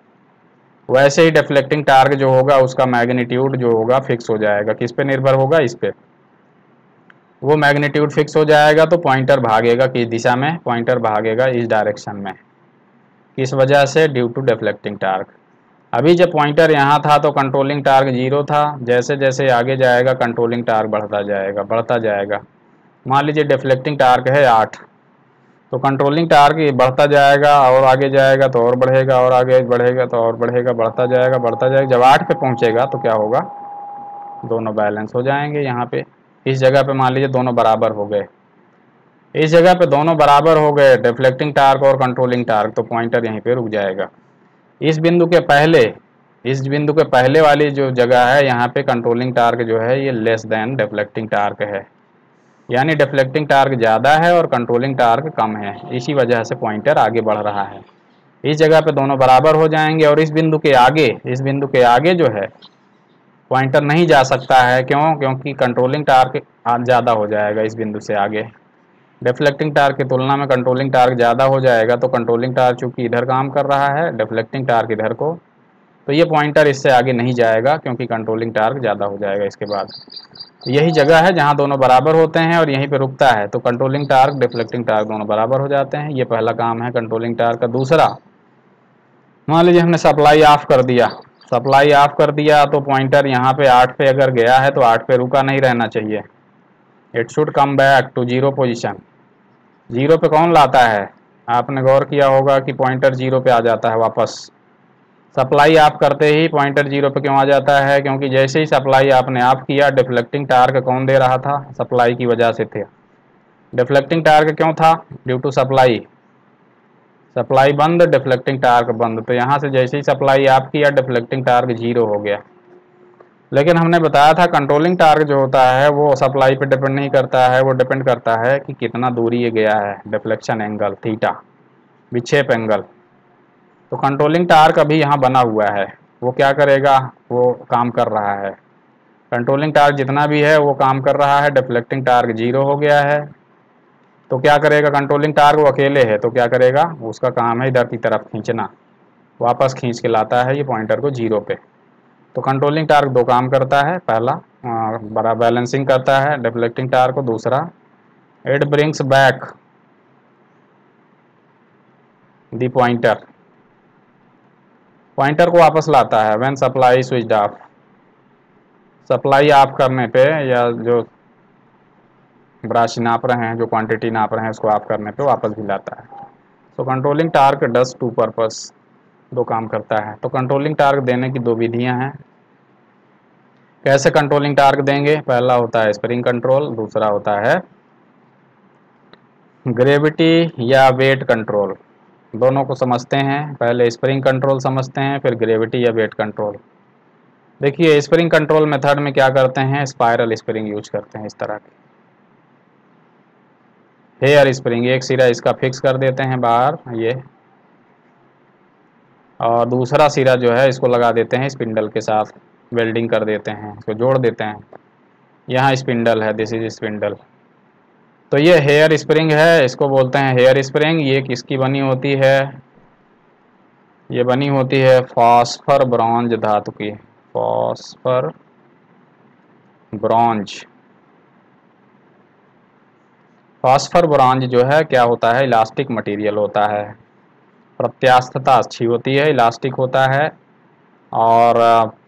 वैसे ही डिफ्लेक्टिंग टार्क जो होगा उसका मैग्नीट्यूड जो होगा फिक्स हो जाएगा। किस पे निर्भर होगा, इस पे, वो मैग्नीट्यूड फिक्स हो जाएगा तो पॉइंटर भागेगा किस दिशा में, पॉइंटर भागेगा इस डायरेक्शन में। किस वजह से, ड्यू टू डिफ्लेक्टिंग टार्क। अभी जब पॉइंटर यहाँ था तो कंट्रोलिंग टार्क 0 था, जैसे जैसे आगे जाएगा कंट्रोलिंग टार्क बढ़ता जाएगा बढ़ता जाएगा। मान लीजिए डिफ्लेक्टिंग टार्क है 8, तो कंट्रोलिंग टार्क बढ़ता जाएगा और आगे जाएगा तो और बढ़ेगा, और आगे बढ़ेगा तो और बढ़ेगा, बढ़ता जाएगा बढ़ता जाएगा। जब 8 पे पहुँचेगा तो क्या होगा, दोनों बैलेंस हो जाएंगे। यहाँ पे इस जगह पे मान लीजिए दोनों बराबर हो गए, इस जगह पे दोनों बराबर हो गए, डिफ्लेक्टिंग टार्क और कंट्रोलिंग टार्क, तो पॉइंटर यहीं पे रुक जाएगा। इस बिंदु के पहले, इस बिंदु के पहले वाली जो जगह है यहाँ पे कंट्रोलिंग टार्क जो है ये लेस देन डिफ्लेक्टिंग टार्क है, यानी डिफ्लेक्टिंग टार्क ज़्यादा है और कंट्रोलिंग टार्क कम है, इसी वजह से पॉइंटर आगे बढ़ रहा है। इस जगह पे दोनों बराबर हो जाएंगे और इस बिंदु के आगे, इस बिंदु के आगे जो है पॉइंटर नहीं जा सकता है। क्यों, क्योंकि कंट्रोलिंग टार्क ज़्यादा हो जाएगा इस बिंदु से आगे, डिफ्लेक्टिंग टार्क की तुलना में कंट्रोलिंग टार्क ज़्यादा हो जाएगा। तो कंट्रोलिंग टार्क चूंकि इधर काम कर रहा है, डिफ्लेक्टिंग टार्क इधर को, तो ये पॉइंटर इससे आगे नहीं जाएगा क्योंकि कंट्रोलिंग टार्क ज़्यादा हो जाएगा इसके बाद। यही जगह है जहाँ दोनों बराबर होते हैं और यहीं पे रुकता है, तो कंट्रोलिंग टार्क डिफ्लेक्टिंग टार्क दोनों बराबर हो जाते हैं। ये पहला काम है कंट्रोलिंग टार्क का। दूसरा, मान लीजिए हमने सप्लाई ऑफ कर दिया, सप्लाई ऑफ कर दिया तो पॉइंटर यहाँ पे 8 पे अगर गया है तो 8 पे रुका नहीं रहना चाहिए, it should come back to 0 position. 0 पे कौन लाता है, आपने गौर किया होगा कि पॉइंटर 0 पे आ जाता है वापस। सप्लाई ऑफ करते ही पॉइंटर 0 पे क्यों आ जाता है, क्योंकि जैसे ही सप्लाई आपने ऑफ किया, डिफ्लेक्टिंग टार्क कौन दे रहा था, सप्लाई की वजह से थे। डिफ्लेक्टिंग टार्क क्यों था, ड्यू टू सप्लाई, सप्लाई बंद डिफ्लेक्टिंग टार्क बंद, तो यहाँ से जैसे ही सप्लाई ऑफ किया डिफ्लेक्टिंग टार्क 0 हो गया। लेकिन हमने बताया था कंट्रोलिंग टार्क जो होता है वो सप्लाई पे डिपेंड नहीं करता है, वो डिपेंड करता है कि कितना दूरी ये गया है, डिफ्लेक्शन एंगल थीटा। विक्षेप एंगल। तो कंट्रोलिंग टार्क अभी यहाँ बना हुआ है, वो क्या करेगा, वो काम कर रहा है। कंट्रोलिंग टार्क जितना भी है वो काम कर रहा है, डिफ्लेक्टिंग टार्क 0 हो गया है। तो क्या करेगा कंट्रोलिंग टार्क, वो अकेले है तो क्या करेगा, उसका काम है इधर की तरफ खींचना, वापस खींच के लाता है ये पॉइंटर को 0 पे। तो कंट्रोलिंग टार्क दो काम करता है, पहला बड़ा बैलेंसिंग करता है डिफ्लेक्टिंग टार्क को, दूसरा it brings back the pointer, pointer को वापस लाता है when supply switched off, supply off करने पे या जो राशि नाप रहे हैं, जो क्वांटिटी नाप रहे हैं उसको ऑफ करने पे वापस भी लाता है। तो controlling torque does two purpose, दो काम करता है। तो कंट्रोलिंग टार्क देने की दो विधियां हैं। कैसे कंट्रोलिंग टार्क देंगे, पहला होता है स्प्रिंग कंट्रोल, दूसरा होता है ग्रेविटी या वेट कंट्रोल। दोनों को समझते हैं, पहले स्प्रिंग कंट्रोल समझते हैं, फिर ग्रेविटी या वेट कंट्रोल। देखिए स्प्रिंग कंट्रोल मेथड में क्या करते हैं, स्पाइरल स्प्रिंग यूज करते हैं इस तरह की हेयर स्प्रिंग, एक सिरा इसका फिक्स कर देते हैं बाहर ये, और दूसरा सिरा जो है इसको लगा देते हैं स्पिंडल के साथ, वेल्डिंग कर देते हैं, इसको जोड़ देते हैं। यहाँ स्पिंडल है, दिस इज स्पिंडल। तो ये हेयर स्प्रिंग है, इसको बोलते हैं हेयर स्प्रिंग। ये किसकी बनी होती है, ये बनी होती है फॉस्फर ब्रॉन्ज धातु की, फॉस्फर ब्रॉन्ज। फॉस्फर ब्रॉन्ज जो है क्या होता है, इलास्टिक मटेरियल होता है, प्रत्यास्थता अच्छी होती है, इलास्टिक होता है। और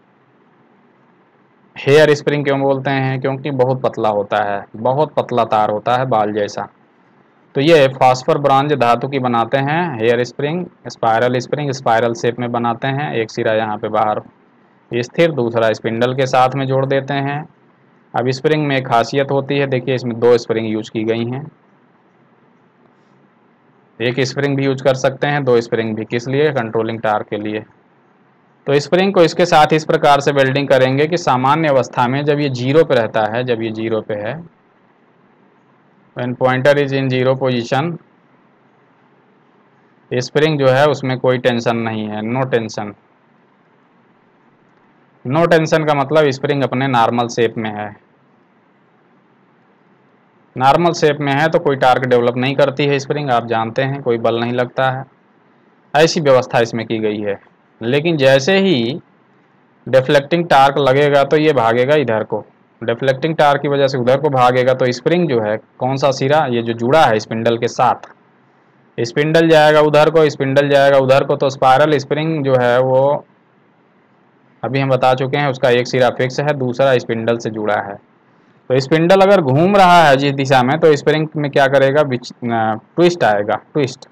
हेयर स्प्रिंग क्यों बोलते हैं, क्योंकि बहुत पतला होता है, बहुत पतला तार होता है बाल जैसा। तो ये फॉस्फर ब्रॉन्ज धातु की बनाते हैं hair spring, spiral spiral shape में बनाते हैं। एक सिरा यहाँ पे बाहर स्थिर, दूसरा स्पिंडल के साथ में जोड़ देते हैं। अब स्प्रिंग में एक खासियत होती है, देखिए इसमें दो स्प्रिंग यूज की गई हैं, एक स्प्रिंग भी यूज कर सकते हैं, दो स्प्रिंग भी, किस लिए, कंट्रोलिंग टार्क के लिए। तो स्प्रिंग को इसके साथ इस प्रकार से वेल्डिंग करेंगे कि सामान्य अवस्था में जब ये 0 पे रहता है, जब ये 0 पे है, when pointer is in 0 position, spring जो है उसमें कोई टेंशन नहीं है, नो टेंशन। नो टेंशन का मतलब स्प्रिंग अपने नॉर्मल शेप में है, नॉर्मल शेप में है तो कोई टार्क डेवलप नहीं करती है स्प्रिंग, आप जानते हैं, कोई बल नहीं लगता है, ऐसी व्यवस्था इसमें की गई है। लेकिन जैसे ही डिफ्लेक्टिंग टार्क लगेगा तो ये भागेगा इधर को, डिफ्लेक्टिंग टार्क की वजह से उधर को भागेगा, तो स्प्रिंग जो है कौन सा सिरा, ये जो जुड़ा है स्पिंडल के साथ, स्पिंडल जाएगा उधर को, स्पिंडल जाएगा उधर को। तो स्पाइरल स्प्रिंग जो है वो अभी हम बता चुके हैं, उसका एक सिरा फिक्स है, दूसरा स्पिंडल से जुड़ा है। तो स्पिंडल अगर घूम रहा है जिस दिशा में, तो स्प्रिंग में क्या करेगा, ट्विस्ट आएगा, ट्विस्ट,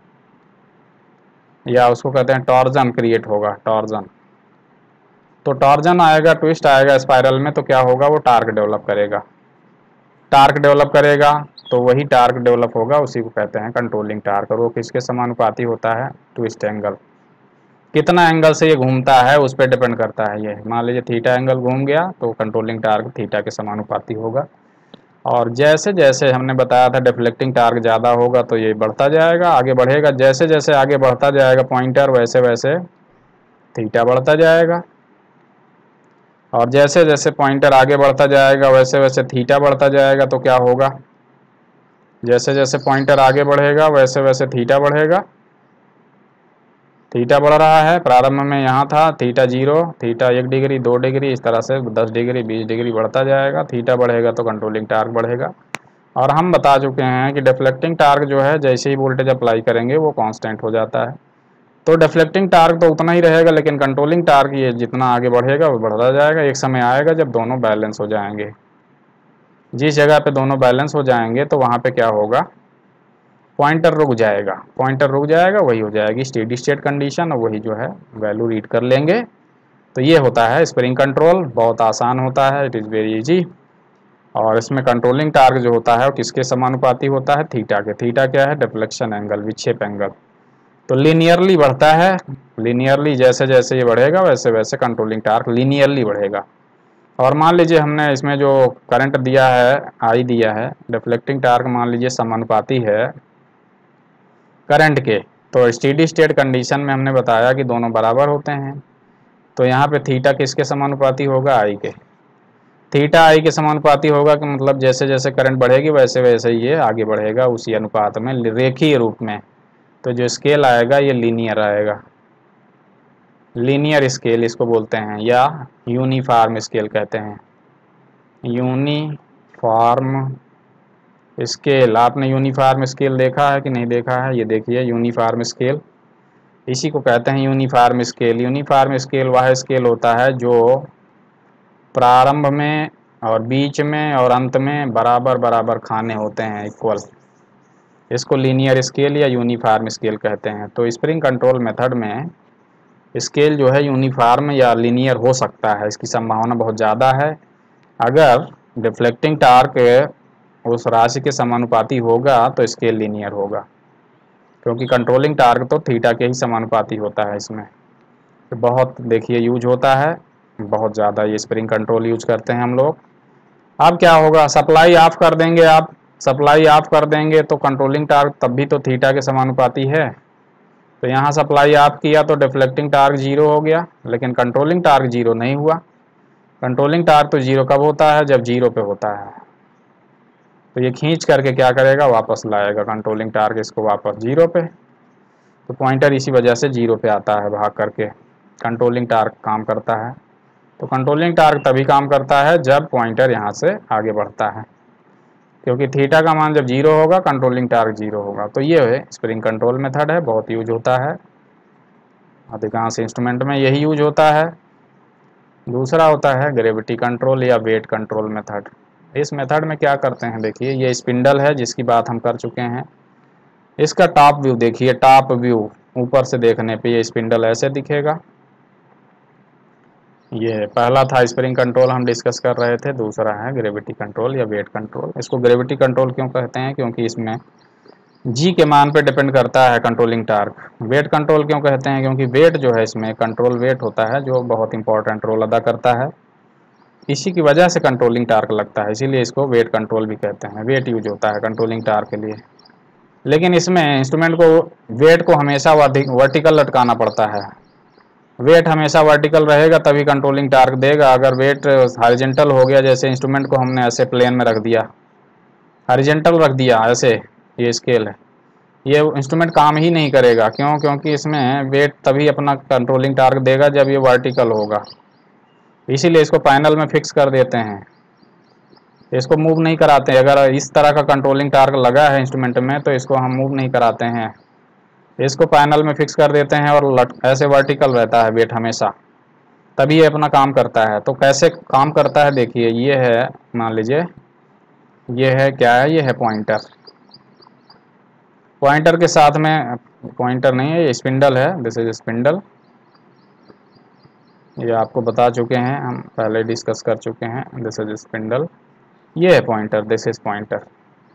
या उसको कहते हैं टॉर्जन क्रिएट होगा, टॉर्जन। तो टॉर्जन आएगा, ट्विस्ट आएगा स्पाइरल में, तो क्या होगा, वो टार्क डेवलप करेगा, टार्क डेवलप करेगा। तो वही टार्क डेवलप होगा, उसी को कहते हैं कंट्रोलिंग टार्क। और वो किसके समानुपाती होता है, ट्विस्ट एंगल। कितना एंगल से ये घूमता है उस पर डिपेंड करता है। ये मान लीजिए थीटा एंगल घूम गया तो कंट्रोलिंग टार्क थीटा के समानुपाती होगा। और जैसे जैसे हमने बताया था डिफ्लेक्टिंग टार्क ज़्यादा होगा तो ये बढ़ता जाएगा, आगे बढ़ेगा, जैसे जैसे आगे बढ़ता जाएगा पॉइंटर, वैसे वैसे थीटा बढ़ता जाएगा। और जैसे जैसे पॉइंटर आगे बढ़ता जाएगा वैसे वैसे थीटा बढ़ता जाएगा। तो क्या होगा, जैसे जैसे पॉइंटर आगे बढ़ेगा वैसे वैसे थीटा बढ़ेगा, थीटा बढ़ रहा है, प्रारंभ में यहाँ था थीटा 0, थीटा 1 डिग्री, 2 डिग्री, इस तरह से 10 डिग्री, 20 डिग्री बढ़ता जाएगा, थीटा बढ़ेगा तो कंट्रोलिंग टार्क बढ़ेगा। और हम बता चुके हैं कि डिफ्लेक्टिंग टार्क जो है जैसे ही वोल्टेज अप्लाई करेंगे वो कांस्टेंट हो जाता है। तो डिफ्लेक्टिंग टार्क तो उतना ही रहेगा, लेकिन कंट्रोलिंग टार्क ये जितना आगे बढ़ेगा वो बढ़ता जाएगा। एक समय आएगा जब दोनों बैलेंस हो जाएंगे, जिस जगह पे दोनों बैलेंस हो जाएंगे तो वहाँ पे क्या होगा, पॉइंटर रुक जाएगा, पॉइंटर रुक जाएगा, वही हो जाएगी स्टेडी स्टेट कंडीशन, और वही जो है वैल्यू रीड कर लेंगे। तो ये होता है स्प्रिंग कंट्रोल, बहुत आसान होता है, इट इज़ वेरी इजी। और इसमें कंट्रोलिंग टार्क जो होता है वो किसके समानुपाती होता है, थीटा के। थीटा क्या है, डिफ्लेक्शन एंगल, विक्षेप एंगल। तो लीनियरली बढ़ता है, लीनियरली जैसे जैसे ये बढ़ेगा वैसे वैसे कंट्रोलिंग टार्क लीनियरली बढ़ेगा। और मान लीजिए हमने इसमें जो करंट दिया है, आई दिया है, डिफ्लेक्टिंग टार्क मान लीजिए समानुपाती है करंट के, तो स्टेडी स्टेट कंडीशन में हमने बताया कि दोनों बराबर होते हैं। तो यहाँ पे थीटा किसके समानुपाती होगा? आई के। थीटा आई के समानुपाती होगा कि मतलब जैसे जैसे करंट बढ़ेगी वैसे वैसे ये आगे बढ़ेगा उसी अनुपात में, रेखीय रूप में। तो जो स्केल आएगा ये लीनियर आएगा, लीनियर स्केल इसको बोलते हैं, या यूनिफॉर्म स्केल कहते हैं। यूनिफॉर्म स्केल, आपने यूनिफॉर्म स्केल देखा है कि नहीं देखा है? ये देखिए यूनिफॉर्म स्केल, इसी को कहते हैं यूनिफॉर्म स्केल। यूनिफॉर्म स्केल वह स्केल होता है जो प्रारंभ में और बीच में और अंत में बराबर बराबर खाने होते हैं, इक्वल। इसको लीनियर स्केल या यूनिफॉर्म स्केल कहते हैं। तो स्प्रिंग कंट्रोल मेथड में स्केल जो है यूनिफॉर्म या लीनियर हो सकता है, इसकी संभावना बहुत ज़्यादा है। अगर डिफ्लेक्टिंग टार्क उस राशि के समानुपाती होगा तो स्केल लीनियर होगा, क्योंकि कंट्रोलिंग टार्क तो थीटा के ही समानुपाती होता है इसमें। तो बहुत देखिए यूज होता है, बहुत ज़्यादा ये स्प्रिंग कंट्रोल यूज करते हैं हम लोग। अब क्या होगा? सप्लाई ऑफ कर देंगे आप, सप्लाई ऑफ कर देंगे तो कंट्रोलिंग टार्क तब भी तो थीटा के समानुपाती है। तो यहाँ सप्लाई ऑफ किया तो डिफ्लेक्टिंग टार्क जीरो हो गया, लेकिन कंट्रोलिंग टार्क जीरो नहीं हुआ। कंट्रोलिंग टार्क तो जीरो कब होता है? जब जीरो पे होता है। तो ये खींच करके क्या करेगा? वापस लाएगा कंट्रोलिंग टार्क इसको वापस जीरो पे। तो पॉइंटर इसी वजह से जीरो पे आता है भाग करके, कंट्रोलिंग टार्क काम करता है। तो कंट्रोलिंग टार्क तभी काम करता है जब पॉइंटर यहाँ से आगे बढ़ता है, क्योंकि थीटा का मान जब जीरो होगा कंट्रोलिंग टार्क जीरो होगा। तो ये है स्प्रिंग कंट्रोल मेथड है, बहुत यूज होता है, अधिकांश इंस्ट्रूमेंट में यही यूज होता है। दूसरा होता है ग्रेविटी कंट्रोल या वेट कंट्रोल मेथड। इस मेथड में क्या करते हैं? देखिए ये स्पिंडल है जिसकी बात हम कर चुके हैं। इसका टॉप व्यू देखिए, टॉप व्यू ऊपर से देखने पे ये स्पिंडल ऐसे दिखेगा। ये पहला था स्प्रिंग कंट्रोल हम डिस्कस कर रहे थे, दूसरा है ग्रेविटी कंट्रोल या वेट कंट्रोल। इसको ग्रेविटी कंट्रोल क्यों कहते हैं? क्योंकि इसमें जी के मान पे डिपेंड करता है कंट्रोलिंग टार्क। वेट कंट्रोल क्यों कहते हैं? क्योंकि वेट जो है इसमें कंट्रोल वेट होता है जो बहुत इंपॉर्टेंट रोल अदा करता है, इसी की वजह से कंट्रोलिंग टार्क लगता है, इसीलिए इसको वेट कंट्रोल भी कहते हैं। वेट यूज होता है कंट्रोलिंग टार्क के लिए, लेकिन इसमें इंस्ट्रूमेंट को वेट को हमेशा वर्टिकल लटकाना पड़ता है। वेट हमेशा वर्टिकल रहेगा तभी कंट्रोलिंग टार्क देगा। अगर वेट हॉरिजॉन्टल हो गया, जैसे इंस्ट्रूमेंट को हमने ऐसे प्लेन में रख दिया, हॉरिजॉन्टल रख दिया ऐसे, ये स्केल है, ये इंस्ट्रूमेंट काम ही नहीं करेगा। क्यों? क्योंकि इसमें वेट तभी अपना कंट्रोलिंग टार्क देगा जब ये वर्टिकल होगा, इसीलिए इसको पैनल में फिक्स कर देते हैं, इसको मूव नहीं कराते। अगर इस तरह का कंट्रोलिंग टार्क लगा है इंस्ट्रूमेंट में तो इसको हम मूव नहीं कराते हैं, इसको पैनल में फिक्स कर देते हैं और ऐसे वर्टिकल रहता है वेट हमेशा, तभी ये अपना काम करता है। तो कैसे काम करता है देखिए, ये है, मान लीजिए ये है, क्या है? ये है पॉइंटर। पॉइंटर के साथ में, पॉइंटर नहीं है ये स्पिंडल है, दिस इज स्पिंडल। ये आपको बता चुके हैं, हम पहले डिस्कस कर चुके हैं, दिस इज स्पिंडल। ये है पॉइंटर, दिस इज पॉइंटर।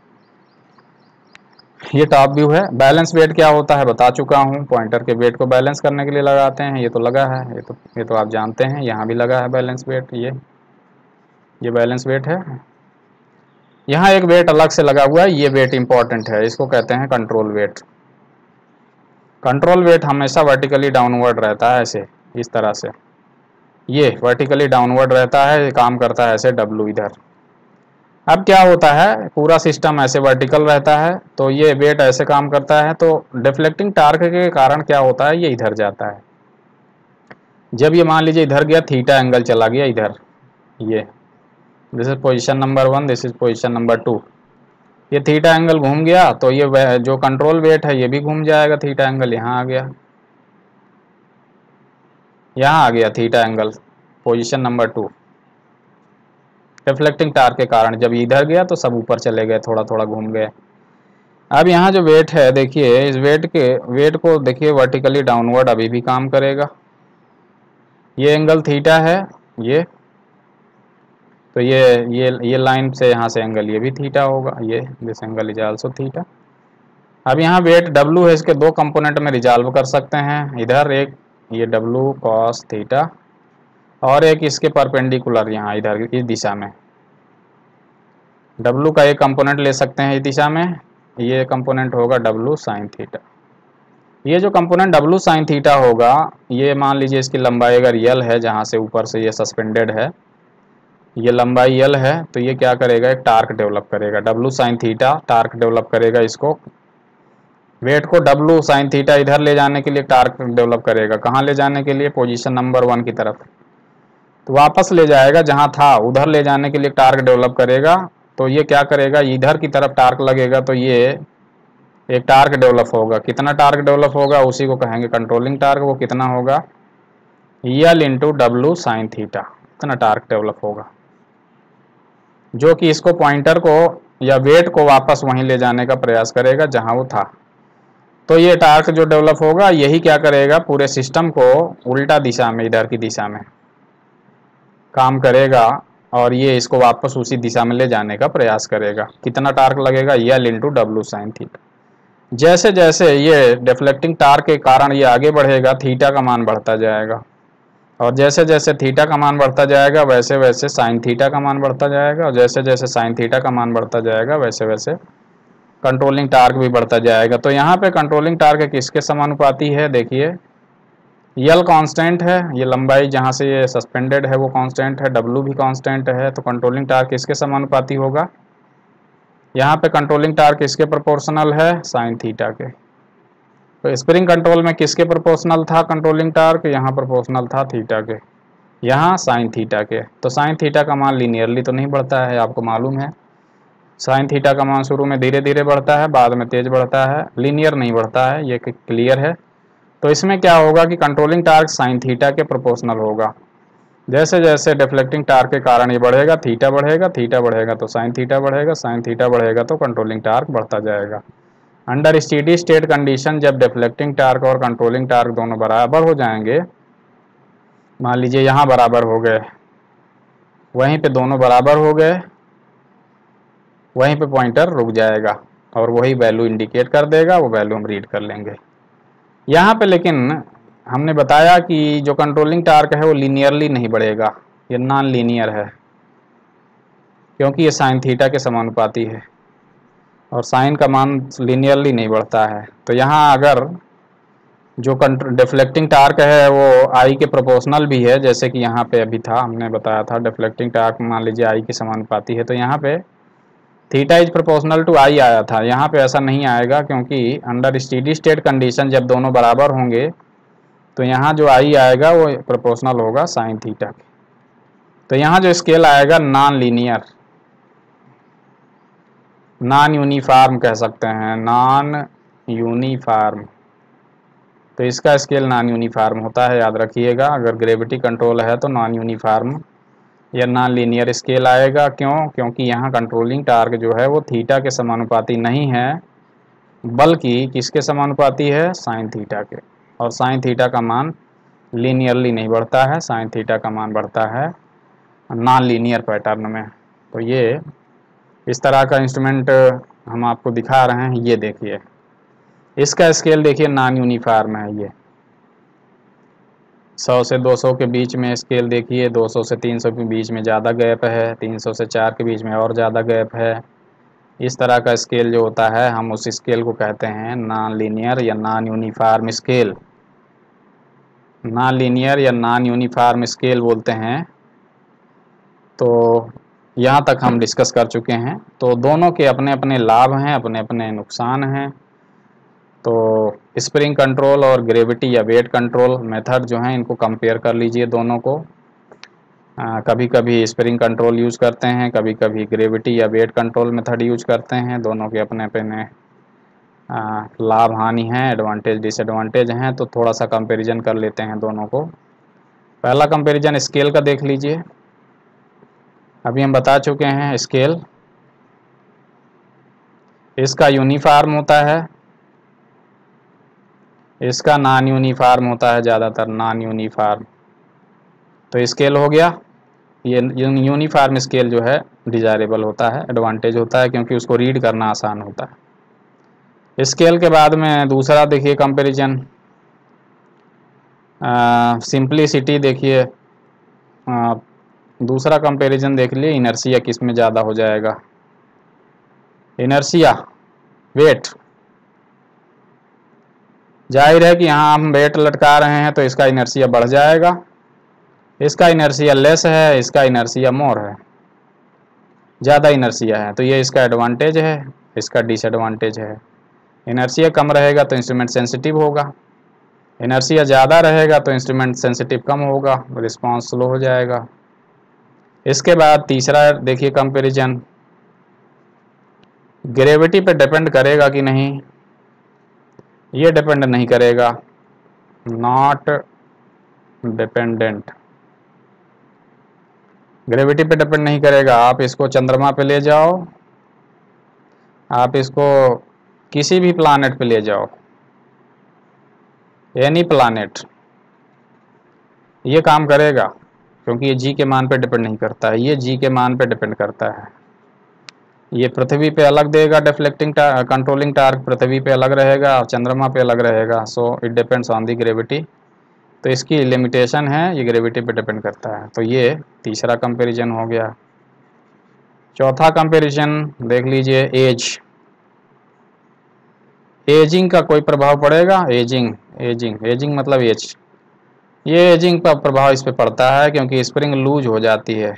ये टॉप व्यू है। बैलेंस वेट क्या होता है बता चुका हूँ, पॉइंटर के वेट को बैलेंस करने के लिए लगाते हैं। ये तो लगा है, ये तो आप जानते हैं, यहाँ भी लगा है बैलेंस वेट। ये बैलेंस वेट है। यहाँ एक वेट अलग से लगा हुआ है, ये वेट इंपॉर्टेंट है, इसको कहते हैं कंट्रोल वेट। कंट्रोल वेट हमेशा वर्टिकली डाउनवर्ड रहता है, ऐसे इस तरह से, ये वर्टिकली डाउनवर्ड रहता है, काम करता है ऐसे डब्लू इधर। अब क्या होता है, पूरा सिस्टम ऐसे वर्टिकल रहता है तो ये वेट ऐसे काम करता है, तो डिफ्लेक्टिंग टार्क के कारण क्या होता है, ये इधर जाता है। जब ये मान लीजिए इधर गया, थीटा एंगल चला गया इधर, ये this is position number 1, this is position number 2, ये थीटा एंगल घूम गया तो ये जो कंट्रोल वेट है ये भी घूम जाएगा, थीटा एंगल यहाँ आ गया, यहाँ आ गया theta angle position number 2। Reflecting torque के कारण जब इधर गया तो सब ऊपर चले गए, थोड़ा थोड़ा घूम गए। अब यहाँ जो वेट है देखिए, इस वेट को देखिए वर्टिकली डाउनवर्ड अभी भी काम करेगा। ये एंगल थीटा है, ये तो ये लाइन से यहाँ से एंगल ये भी थीटा होगा, ये this angle is also theta. अब यहाँ वेट डब्लू है, इसके दो कंपोनेंट में रिजॉल्व कर सकते हैं, इधर एक ये डब्लू कॉस थीटा और एक इसके परपेंडिकुलर यहाँ इधर इस दिशा में, डब्लू का एक कंपोनेंट ले सकते हैं इस दिशा में, ये कंपोनेंट होगा डब्लू साइन थीटा। ये जो कंपोनेंट डब्लू साइन थीटा होगा, ये मान लीजिए इसकी लंबाई अगर यल है, जहाँ से ऊपर से ये सस्पेंडेड है, ये लंबाई यल है, तो ये क्या करेगा, एक टार्क डेवलप करेगा। W sine theta torque develop करेगा, इसको वेट को डब्लू साइन थीटा इधर ले जाने के लिए टार्क डेवलप करेगा। कहाँ ले जाने के लिए, पोजीशन नंबर 1 की तरफ। तो वापस ले जाएगा जहाँ था, उधर ले जाने के लिए टार्क डेवलप करेगा। तो ये क्या करेगा, इधर की तरफ टार्क लगेगा, तो ये एक टार्क डेवलप होगा। कितना टार्क डेवलप होगा, उसी को कहेंगे कंट्रोलिंग टार्क। वो कितना होगा, L into W sine theta, इतना टार्क डेवलप होगा, जो कि इसको पॉइंटर को या वेट को वापस वहीं ले जाने का प्रयास करेगा जहां वो था। तो ये टार्क जो डेवलप होगा, यही क्या करेगा, पूरे सिस्टम को उल्टा दिशा में, इधर की दिशा में काम करेगा, और ये इसको वापस उसी दिशा में ले जाने का प्रयास करेगा। कितना टार्क लगेगा, L into W sine theta. जैसे जैसे ये डिफ्लेक्टिंग टार्क के कारण ये आगे बढ़ेगा, थीटा का मान बढ़ता जाएगा, और जैसे जैसे थीटा का मान बढ़ता जाएगा, वैसे वैसे साइन थीटा का मान बढ़ता जाएगा, और जैसे जैसे साइन थीटा का मान बढ़ता जाएगा, वैसे वैसे कंट्रोलिंग टार्क भी बढ़ता जाएगा। तो यहाँ पे कंट्रोलिंग टार्क किसके समानुपाती है, देखिए यल कांस्टेंट है, ये लंबाई जहाँ से ये सस्पेंडेड है वो कांस्टेंट है, डब्लू भी कांस्टेंट है, तो कंट्रोलिंग टार्क किसके समानुपाती होगा, यहाँ पे कंट्रोलिंग टार्क किसके प्रोपोर्शनल है, साइन थीटा के। तो स्प्रिंग कंट्रोल में किसके प्रोपोर्शनल था कंट्रोलिंग टार्क, यहाँ प्रोपोर्शनल था थीटा के, यहाँ साइन थीटा के। तो साइन थीटा का मान लीनियरली तो नहीं बढ़ता है, आपको मालूम है। साइन थीटा का मान शुरू में धीरे धीरे बढ़ता है, बाद में तेज बढ़ता है, लीनियर नहीं बढ़ता है, ये क्लियर है। तो इसमें क्या होगा कि कंट्रोलिंग टार्क साइन थीटा के प्रोपोर्शनल होगा। जैसे जैसे डिफ्लेक्टिंग टार्क के कारण ये बढ़ेगा, थीटा बढ़ेगा, थीटा बढ़ेगा तो साइन थीटा बढ़ेगा, साइन थीटा बढ़ेगा तो कंट्रोलिंग टार्क बढ़ता जाएगा। अंडर स्टेडी स्टेट कंडीशन, जब डिफ्लेक्टिंग टार्क और कंट्रोलिंग टार्क दोनों बराबर हो जाएंगे, मान लीजिए यहाँ बराबर हो गए, वहीं पे दोनों बराबर हो गए, वहीं पे पॉइंटर रुक जाएगा और वही वैल्यू इंडिकेट कर देगा, वो वैल्यू हम रीड कर लेंगे। यहाँ पे लेकिन हमने बताया कि जो कंट्रोलिंग टार्क है वो लीनियरली नहीं बढ़ेगा, ये नॉन लीनियर है, क्योंकि ये साइन थीटा के समानुपाती है और साइन का मान लीनियरली नहीं बढ़ता है। तो यहाँ अगर जो डिफ्लेक्टिंग टार्क है वो आई के प्रोपोर्शनल भी है, जैसे कि यहाँ पे अभी था, हमने बताया था डिफ्लेक्टिंग टार्क मान लीजिए आई के समानुपाती है, तो यहाँ पे theta is proportional to I आया था। यहाँ पे ऐसा नहीं आएगा, क्योंकि अंडर स्टेडी स्टेट कंडीशन जब दोनों बराबर होंगे तो यहाँ जो आई आएगा वो प्रोपोर्शनल होगा साइन थीटा के। तो यहाँ जो स्केल आएगा नॉन लीनियर, नॉन यूनिफॉर्म कह सकते हैं, नॉन यूनिफॉर्म। तो इसका स्केल नॉन यूनिफॉर्म होता है, याद रखिएगा। अगर ग्रेविटी कंट्रोल है तो नॉन यूनिफॉर्म या नॉन लीनियर स्केल आएगा। क्यों, क्योंकि यहाँ कंट्रोलिंग टार्क जो है वो थीटा के समानुपाती नहीं है, बल्कि किसके समानुपाती है, साइन थीटा के। और साइन थीटा का मान लीनियरली नहीं बढ़ता है, साइन थीटा का मान बढ़ता है नॉन लीनियर पैटर्न में। तो ये इस तरह का इंस्ट्रूमेंट हम आपको दिखा रहे हैं, ये देखिए इसका स्केल देखिए नॉन यूनिफॉर्म है। ये 100 से 200 के बीच में स्केल देखिए, 200 से 300 के बीच में ज़्यादा गैप है, 300 से 4 के बीच में और ज़्यादा गैप है। इस तरह का स्केल जो होता है, हम उस स्केल को कहते हैं नॉन लीनियर या non uniform scale. Non linear या नॉन यूनिफॉर्म स्केल बोलते हैं। तो यहाँ तक हम डिस्कस कर चुके हैं। तो दोनों के अपने अपने लाभ हैं, अपने अपने नुकसान हैं। तो स्प्रिंग कंट्रोल और ग्रेविटी या वेट कंट्रोल मेथड जो हैं, इनको कंपेयर कर लीजिए दोनों को। कभी कभी स्प्रिंग कंट्रोल यूज़ करते हैं, कभी कभी ग्रेविटी या वेट कंट्रोल मेथड यूज करते हैं। दोनों के अपने अपने लाभ हानि हैं, एडवांटेज डिसएडवांटेज हैं। तो थोड़ा सा कंपैरिजन कर लेते हैं दोनों को। पहला कंपैरिजन स्केल का देख लीजिए। अभी हम बता चुके हैं स्केल इसका यूनिफॉर्म होता है, इसका नॉन यूनिफॉर्म होता है, ज़्यादातर नॉन यूनिफॉर्म। तो स्केल हो गया, ये यूनिफॉर्म स्केल जो है डिजायरेबल होता है, एडवांटेज होता है, क्योंकि उसको रीड करना आसान होता है। स्केल के बाद में दूसरा देखिए कंपैरिजन, सिंपलिसिटी देखिए। दूसरा कंपैरिजन देख लिए, इनर्शिया किस में ज़्यादा हो जाएगा, इनर्शिया वेट। जाहिर है कि यहाँ हम वेट लटका रहे हैं तो इसका इनर्शिया बढ़ जाएगा, इसका इनर्शिया लेस है, इसका इनर्शिया मोर है, ज़्यादा इनर्शिया है, तो ये इसका एडवांटेज है, इसका डिसएडवांटेज है। इनर्शिया कम रहेगा तो इंस्ट्रूमेंट सेंसिटिव होगा, इनर्शिया ज़्यादा रहेगा तो इंस्ट्रूमेंट सेंसिटिव कम होगा, रिस्पांस स्लो हो जाएगा। इसके बाद तीसरा देखिए कंपैरिजन, ग्रेविटी पे डिपेंड करेगा कि नहीं, ये डिपेंड नहीं करेगा, नॉट डिपेंडेंट, ग्रेविटी पे डिपेंड नहीं करेगा। आप इसको चंद्रमा पे ले जाओ, आप इसको किसी भी प्लानेट पे ले जाओ, एनी प्लानेट, ये काम करेगा, क्योंकि ये जी के मान पे डिपेंड नहीं करता है, ये जी के मान पे डिपेंड करता है। ये पृथ्वी पे अलग देगा डिफ्लेक्टिंग कंट्रोलिंग टार्क, पृथ्वी पे अलग रहेगा, चंद्रमा पे अलग रहेगा, so it depends on the gravity. तो इसकी लिमिटेशन है, ये ग्रेविटी पे डिपेंड करता है। तो ये तीसरा कंपैरिजन हो गया। चौथा कंपैरिजन देख लीजिए, एज, एजिंग का कोई प्रभाव पड़ेगा, एजिंग, एजिंग, एजिंग मतलब एज, ये एजिंग का प्रभाव इस पे पड़ता है क्योंकि स्प्रिंग लूज हो जाती है,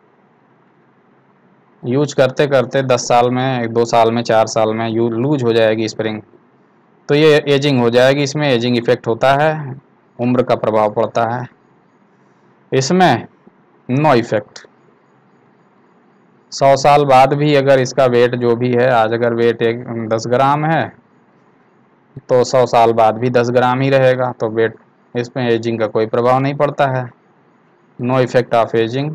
यूज करते करते 10 साल में, 2 साल में, 4 साल में लूज हो जाएगी स्प्रिंग, तो ये एजिंग हो जाएगी, इसमें एजिंग इफेक्ट होता है, उम्र का प्रभाव पड़ता है। इसमें नो इफेक्ट, 100 साल बाद भी अगर इसका वेट जो भी है, आज अगर वेट 10 ग्राम है तो 100 साल बाद भी 10 ग्राम ही रहेगा, तो वेट, इसमें एजिंग का कोई प्रभाव नहीं पड़ता है, नो इफेक्ट ऑफ एजिंग।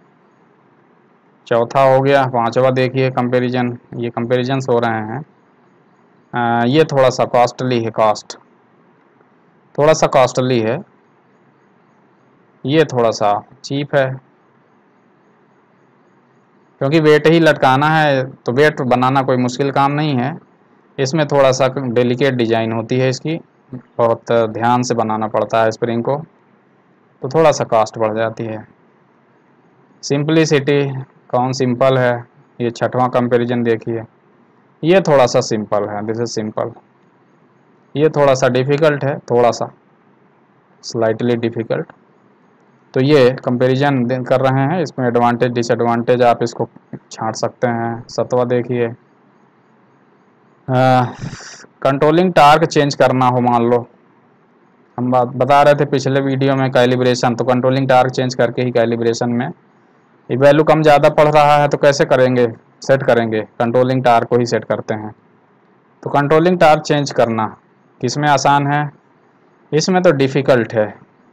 चौथा हो गया। पांचवा देखिए कंपैरिजन, ये कंपैरिजन्स हो रहे हैं, ये थोड़ा सा कॉस्टली है, कॉस्ट थोड़ा सा कॉस्टली है, ये थोड़ा सा चीप है, क्योंकि वेट ही लटकाना है, तो वेट बनाना कोई मुश्किल काम नहीं है, इसमें थोड़ा सा डेलिकेट डिजाइन होती है इसकी, बहुत ध्यान से बनाना पड़ता है स्प्रिंग को, तो थोड़ा सा कॉस्ट बढ़ जाती है। सिंपलिसिटी, कौन सिंपल है, ये छठवां कंपैरिजन देखिए, ये थोड़ा सा सिंपल है, दिस इज सिंपल, ये थोड़ा सा डिफ़िकल्ट है, थोड़ा सा स्लाइटली डिफ़िकल्ट। तो ये कंपैरिजन कर रहे हैं, इसमें एडवांटेज डिसएडवांटेज आप इसको छांट सकते हैं। सतवा देखिए, कंट्रोलिंग टार्क चेंज करना हो, मान लो हम बात बता रहे थे पिछले वीडियो में कैलिब्रेशन, तो कंट्रोलिंग टार्क चेंज करके ही कैलिब्रेशन में ये वैल्यू कम ज़्यादा पड़ रहा है तो कैसे करेंगे, सेट करेंगे, कंट्रोलिंग टार्क को ही सेट करते हैं। तो कंट्रोलिंग टार्क चेंज करना किसमें आसान है, इसमें तो डिफ़िकल्ट है।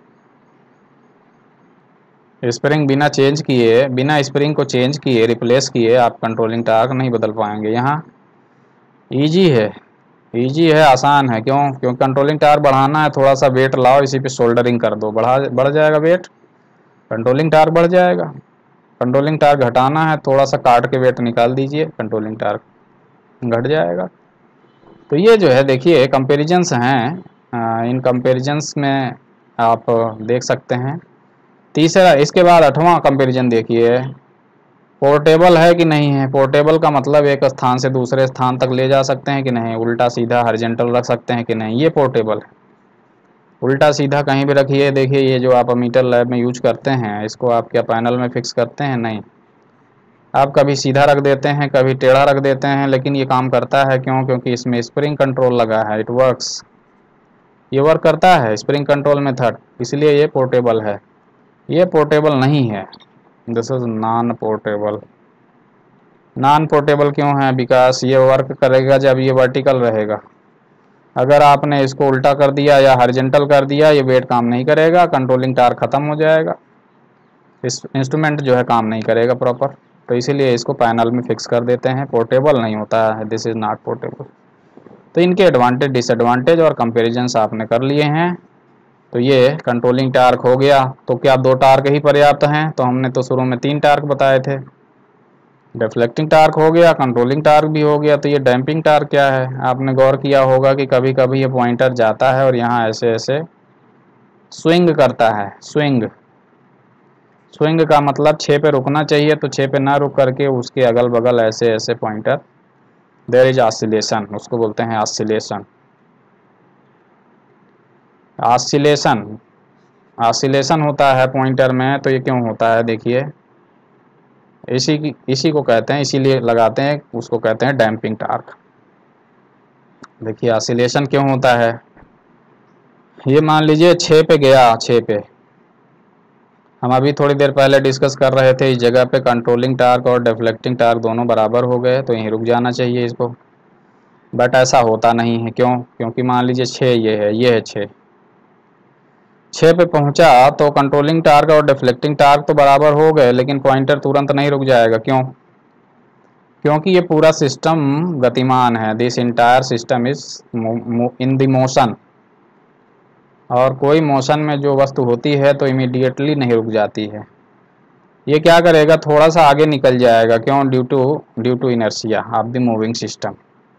स्प्रिंग बिना चेंज किए, बिना स्प्रिंग को चेंज किए, रिप्लेस किए आप कंट्रोलिंग टार्क नहीं बदल पाएंगे। यहाँ ईजी है, ईजी है, आसान है, क्यों, क्योंकि कंट्रोलिंग टार्क बढ़ाना है, थोड़ा सा वेट लाओ, इसी पे सोल्डरिंग कर दो, बढ़ जाएगा वेट, कंट्रोलिंग टार्क बढ़ जाएगा। कंट्रोलिंग टार्क घटाना है, थोड़ा सा काट के वेट निकाल दीजिए, कंट्रोलिंग टार्क घट जाएगा। तो ये जो है देखिए कंपेरिजन्स हैं, इन कंपेरिजन्स में आप देख सकते हैं। तीसरा, इसके बाद 8वां कंपैरिजन देखिए, पोर्टेबल है कि नहीं है। पोर्टेबल का मतलब एक स्थान से दूसरे स्थान तक ले जा सकते हैं कि नहीं, उल्टा सीधा हॉरिजॉन्टल रख सकते हैं कि नहीं, ये पोर्टेबल है। उल्टा सीधा कहीं भी रखिए, देखिए ये जो आप मीटर लैब में यूज करते हैं, इसको आप क्या पैनल में फिक्स करते हैं, नहीं, आप कभी सीधा रख देते हैं, कभी टेढ़ा रख देते हैं, लेकिन ये काम करता है, क्यों, क्योंकि इसमें स्प्रिंग कंट्रोल लगा है, इट वर्क्स, ये वर्क करता है, स्प्रिंग कंट्रोल मेथड, इसलिए ये पोर्टेबल है। ये पोर्टेबल नहीं है, this is non portable. Non portable क्यों है, बिकॉज ये वर्क करेगा जब ये वर्टिकल रहेगा, अगर आपने इसको उल्टा कर दिया या हॉरिजॉन्टल कर दिया, ये वेट काम नहीं करेगा, कंट्रोलिंग टार्क खत्म हो जाएगा, इस इंस्ट्रूमेंट जो है काम नहीं करेगा प्रॉपर, तो इसीलिए इसको पैनल में फिक्स कर देते हैं, पोर्टेबल नहीं होता है, दिस इज नॉट पोर्टेबल। तो इनके एडवांटेज डिसएडवांटेज और कंपेरिजन्स आपने कर लिए हैं। तो ये कंट्रोलिंग टार्क हो गया। तो क्या 2 टार्क ही पर्याप्त हैं, तो हमने तो शुरू में 3 टार्क बताए थे। डिफ्लेक्टिंग टार्क हो गया, कंट्रोलिंग टार्क भी हो गया। तो ये डैम्पिंग टार्क क्या है, आपने गौर किया होगा कि कभी कभी ये पॉइंटर जाता है और यहाँ ऐसे ऐसे स्विंग करता है, स्विंग, स्विंग का मतलब 6 पे रुकना चाहिए, तो 6 पे ना रुक करके उसके अगल बगल ऐसे ऐसे पॉइंटर, देयर इज ऑसिलेशन, उसको बोलते हैं ऑसिलेशन। ऑसिलेशन, ऑसिलेशन होता है पॉइंटर में, तो ये क्यों होता है देखिए, इसी को कहते हैं, इसीलिए लगाते हैं, उसको कहते हैं डैम्पिंग टार्क। देखिए ऑसिलेशन क्यों होता है, ये मान लीजिए 6 पे गया, 6 पे हम अभी थोड़ी देर पहले डिस्कस कर रहे थे, इस जगह पे कंट्रोलिंग टार्क और डिफ्लेक्टिंग टार्क दोनों बराबर हो गए, तो यहीं रुक जाना चाहिए इसको, बट ऐसा होता नहीं है। क्यों? क्योंकि मान लीजिए 6 ये है 6 पे पहुंचा तो कंट्रोलिंग टार्क और डिफ्लेक्टिंग टार्क तो बराबर हो गए, लेकिन पॉइंटर तुरंत नहीं रुक जाएगा। क्यों? क्योंकि ये पूरा सिस्टम गतिमान है, this entire system is in the motion, और कोई मोशन में जो वस्तु होती है तो इमीडिएटली नहीं रुक जाती है। ये क्या करेगा, थोड़ा सा आगे निकल जाएगा। क्यों? Due to inertia of the moving system,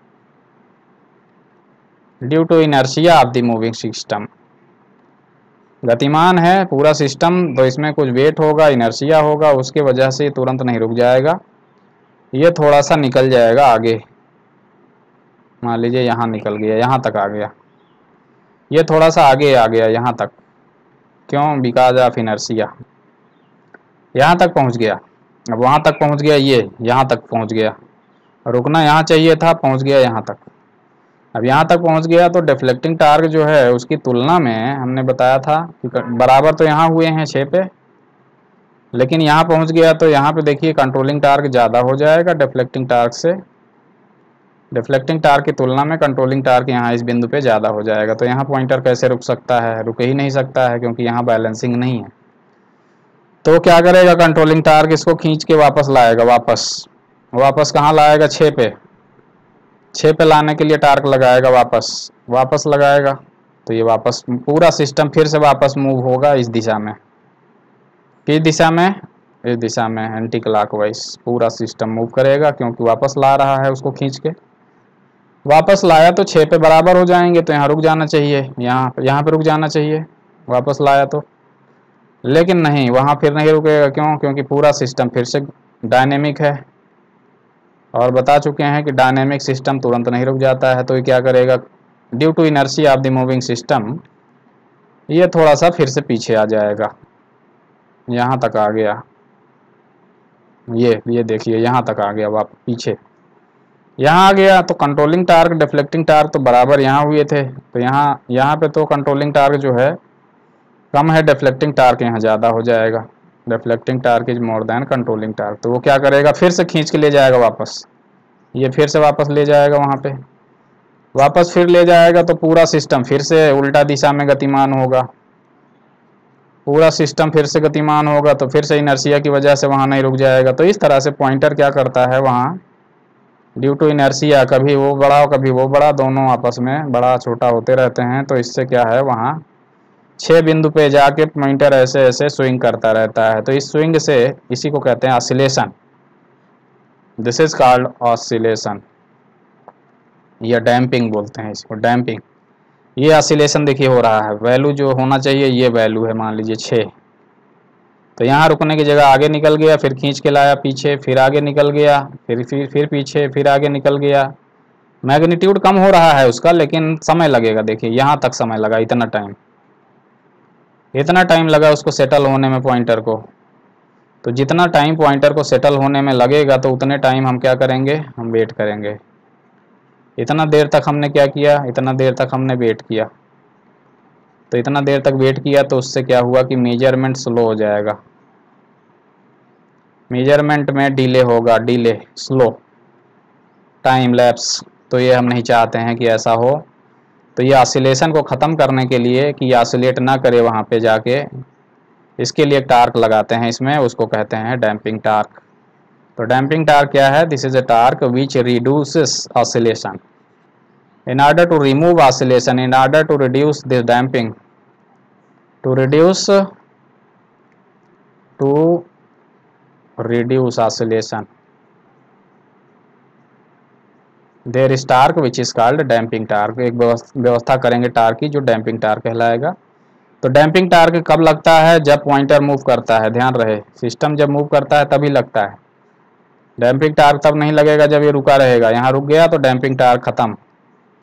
due to inertia of the moving system. गतिमान है पूरा सिस्टम, तो इसमें कुछ वेट होगा, इनर्शिया होगा, उसके वजह से तुरंत नहीं रुक जाएगा, ये थोड़ा सा निकल जाएगा आगे। मान लीजिए यहाँ निकल गया, यहाँ तक आ गया, ये थोड़ा सा आगे आ गया यहाँ तक। क्यों? बिकॉज ऑफ इनर्शिया, यहाँ तक पहुँच गया। अब वहाँ तक पहुँच गया, ये यहाँ तक पहुँच गया, रुकना यहाँ चाहिए था, पहुँच गया यहाँ तक। अब यहाँ तक पहुँच गया तो डिफ्लेक्टिंग टार्क जो है उसकी तुलना में हमने बताया था कि बराबर तो यहाँ हुए हैं 6 पे, लेकिन यहाँ पहुँच गया तो यहाँ पे देखिए कंट्रोलिंग टार्क ज़्यादा हो जाएगा डिफ्लेक्टिंग टार्क से, डिफ्लेक्टिंग टार्क की तुलना में कंट्रोलिंग टार्क यहाँ इस बिंदु पे ज़्यादा हो जाएगा। तो यहाँ पॉइंटर कैसे रुक सकता है? रुक ही नहीं सकता है, क्योंकि यहाँ बैलेंसिंग नहीं है। तो क्या करेगा कंट्रोलिंग टार्क, इसको खींच के वापस लाएगा, वापस कहाँ लाएगा? 6 पे, 6 पे लाने के लिए टार्क लगाएगा, वापस लगाएगा, तो ये वापस पूरा सिस्टम फिर से वापस मूव होगा इस दिशा में। किस दिशा में? इस दिशा में, एंटी क्लॉकवाइज पूरा सिस्टम मूव करेगा, क्योंकि वापस ला रहा है उसको खींच के। वापस लाया तो 6 पे बराबर हो जाएंगे, तो यहाँ रुक जाना चाहिए, यहाँ पे रुक जाना चाहिए, वापस लाया तो, लेकिन नहीं, वहाँ फिर नहीं रुकेगा। क्यों? क्योंकि पूरा सिस्टम फिर से डायनेमिक है, और बता चुके हैं कि डायनेमिक सिस्टम तुरंत नहीं रुक जाता है। तो ये क्या करेगा, due to inertia of the moving system, ये थोड़ा सा फिर से पीछे आ जाएगा, यहाँ तक आ गया, ये देखिए यहाँ तक आ गया, वापस पीछे यहाँ आ गया। तो कंट्रोलिंग टार्क डिफ्लेक्टिंग टार्क तो बराबर यहाँ हुए थे, तो यहाँ पे तो कंट्रोलिंग टार्क जो है कम है, डिफ्लेक्टिंग टार्क यहाँ ज़्यादा हो जाएगा, deflecting torque is more than controlling torque. तो वो क्या करेगा, फिर से खींच के ले जाएगा वापस, ये फिर से वापस ले जाएगा, वहाँ पे वापस फिर ले जाएगा, तो पूरा सिस्टम फिर से उल्टा दिशा में गतिमान होगा, पूरा सिस्टम फिर से गतिमान होगा, तो फिर से इनर्शिया की वजह से वहाँ नहीं रुक जाएगा। तो इस तरह से पॉइंटर क्या करता है, वहाँ ड्यू टू इनर्शिया कभी वो बड़ा और कभी वो बड़ा, दोनों आपस में बड़ा छोटा होते रहते हैं। तो इससे क्या है, वहाँ 6 बिंदु पे जाके पॉइंटर ऐसे ऐसे स्विंग करता रहता है। तो इस स्विंग से, इसी को कहते हैं oscillation, this is called oscillation, या डैम्पिंग बोलते हैं इसको, डैम्पिंग। ये ऑसिलेशन देखिए हो रहा है, वैल्यू जो होना चाहिए ये वैल्यू है, मान लीजिए 6, तो यहाँ रुकने की जगह आगे निकल गया, फिर खींच के लाया पीछे, फिर आगे निकल गया, फिर पीछे, फिर आगे निकल गया। मैग्नीट्यूड कम हो रहा है उसका, लेकिन समय लगेगा। देखिए यहाँ तक समय लगा, इतना टाइम लगा उसको सेटल होने में पॉइंटर को। तो जितना टाइम पॉइंटर को सेटल होने में लगेगा, तो उतने टाइम हम क्या करेंगे, हम वेट करेंगे। इतना देर तक हमने क्या किया, इतना देर तक हमने वेट किया, तो इतना देर तक वेट किया, तो उससे क्या हुआ कि मेजरमेंट स्लो हो जाएगा, मेजरमेंट में डिले होगा, डिले, स्लो, टाइम लैप्स। तो ये हम नहीं चाहते हैं कि ऐसा हो। तो ये ऑसिलेशन को ख़त्म करने के लिए, कि ऑसिलेट ना करे वहाँ पे जाके, इसके लिए टार्क लगाते हैं इसमें, उसको कहते हैं डैम्पिंग टार्क। तो डैम्पिंग टार्क क्या है, this is a torque which reduces oscillation. In order to remove oscillation, in order to reduce this damping, to reduce oscillation, there is torque which is called damping torque। एक व्यवस्था करेंगे torque की, जो damping torque कहलाएगा। तो damping torque कब लगता है, जब पॉइंटर मूव करता है, ध्यान रहे, सिस्टम जब मूव करता है तभी लगता है। डैम्पिंग टार्क तब नहीं लगेगा जब ये रुका रहेगा, यहाँ रुक गया तो डैम्पिंग टार्क खत्म।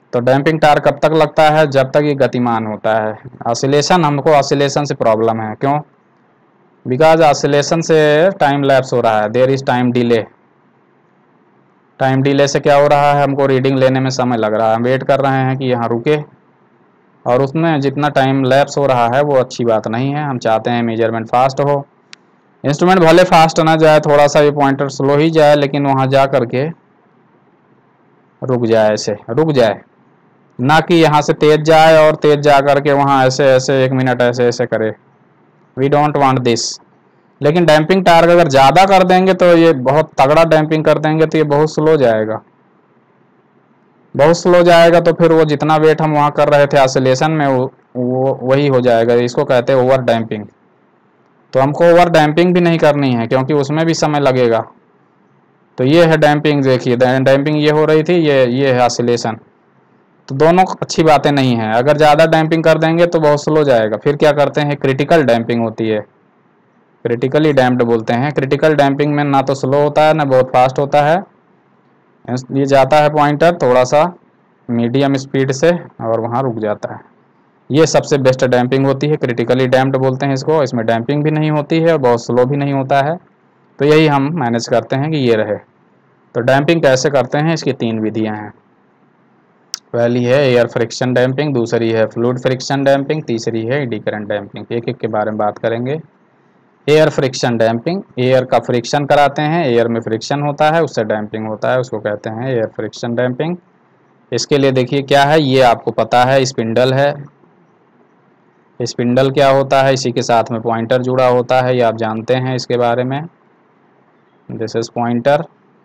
तो डैम्पिंग टार्क कब तक लगता है? जब तक ये गतिमान होता है। ऑसिलेशन, हमको ऑसिलेशन से प्रॉब्लम है, क्यों? बिकॉज ऑसिलेशन से टाइम लैप्स हो रहा है, there is time delay. Time delay से क्या हो रहा है, हमको रीडिंग लेने में समय लग रहा है, हम वेट कर रहे हैं कि यहाँ रुके, और उसमें जितना टाइम लैप्स हो रहा है वो अच्छी बात नहीं है। हम चाहते हैं मेजरमेंट फास्ट हो। इंस्ट्रूमेंट भले फास्ट ना जाए, थोड़ा सा ये पॉइंटर स्लो ही जाए, लेकिन वहाँ जा करके रुक जाए, ऐसे रुक जाए, ना कि यहाँ से तेज जाए और तेज जा करके वहाँ ऐसे ऐसे 1 मिनट ऐसे ऐसे करे। We don't want this. लेकिन डैम्पिंग टार्क अगर ज़्यादा कर देंगे तो ये बहुत तगड़ा डैम्पिंग कर देंगे तो ये बहुत स्लो जाएगा, बहुत स्लो जाएगा। तो फिर वो जितना वेट हम वहाँ कर रहे थे ऑसिलेशन में वो वही हो जाएगा। इसको कहते हैं ओवर डैम्पिंग। तो हमको ओवर डैम्पिंग भी नहीं करनी है, क्योंकि उसमें भी समय लगेगा। तो ये है डैम्पिंग, देखिए डैम्पिंग ये हो रही थी, ये है ऑसिलेशन। तो दोनों अच्छी बातें नहीं हैं। अगर ज़्यादा डैम्पिंग कर देंगे तो बहुत स्लो जाएगा। फिर क्या करते हैं, क्रिटिकल डैम्पिंग होती है, क्रिटिकली डैम्प्ड बोलते हैं। क्रिटिकल डैम्पिंग में ना तो स्लो होता है ना बहुत फास्ट होता है, ये जाता है पॉइंटर थोड़ा सा मीडियम स्पीड से और वहाँ रुक जाता है। ये सबसे बेस्ट डैम्पिंग होती है, क्रिटिकली डैम्प्ड बोलते हैं इसको। इसमें डैम्पिंग भी नहीं होती है और बहुत स्लो भी नहीं होता है। तो यही हम मैनेज करते हैं कि ये रहे। तो डैम्पिंग कैसे करते हैं, इसकी 3 विधियाँ हैं। पहली है एयर फ्रिक्शन डैम्पिंग, दूसरी है फ्लूइड फ्रिक्शन डैम्पिंग, तीसरी है एडी करंट डैम्पिंग। एक एक के बारे में बात करेंगे। एयर फ्रिक्शन डैम्पिंग, एयर का फ्रिक्शन कराते हैं, एयर में फ्रिक्शन होता है, उससे डैम्पिंग होता है, उसको कहते हैं एयर फ्रिक्शन डैम्पिंग। इसके लिए देखिए क्या है, ये आपको पता है, स्पिंडल है। स्पिंडल क्या होता है, इसी के साथ में पॉइंटर जुड़ा होता है, ये आप जानते हैं इसके बारे में। दिस इज पॉइंटर,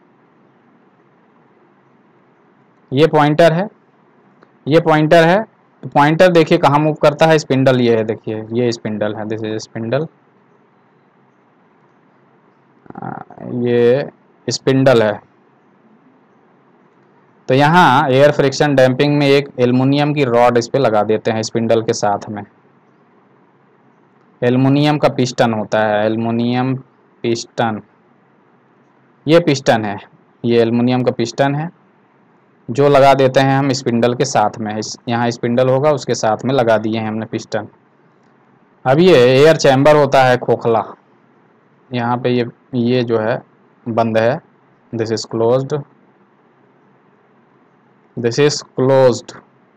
ये पॉइंटर है, ये पॉइंटर है। पॉइंटर देखिए कहाँ मूव करता है, स्पिंडल ये है, देखिए ये स्पिंडल है, दिस इज स्पिंडल, ये स्पिंडल है। तो यहाँ एयर फ्रिक्शन डैम्पिंग में एक एल्युमिनियम की रॉड इस पे लगा देते हैं स्पिंडल के साथ में। एल्युमिनियम का पिस्टन होता है, एल्युमिनियम पिस्टन, ये पिस्टन है, ये एल्युमिनियम का पिस्टन है जो लगा देते हैं हम स्पिंडल के साथ में। यहाँ स्पिंडल होगा, उसके साथ में लगा दिए हैं हमने पिस्टन। अब ये एयर चैम्बर होता है खोखला, यहाँ पे ये जो है बंद है, this is closed, this is closed.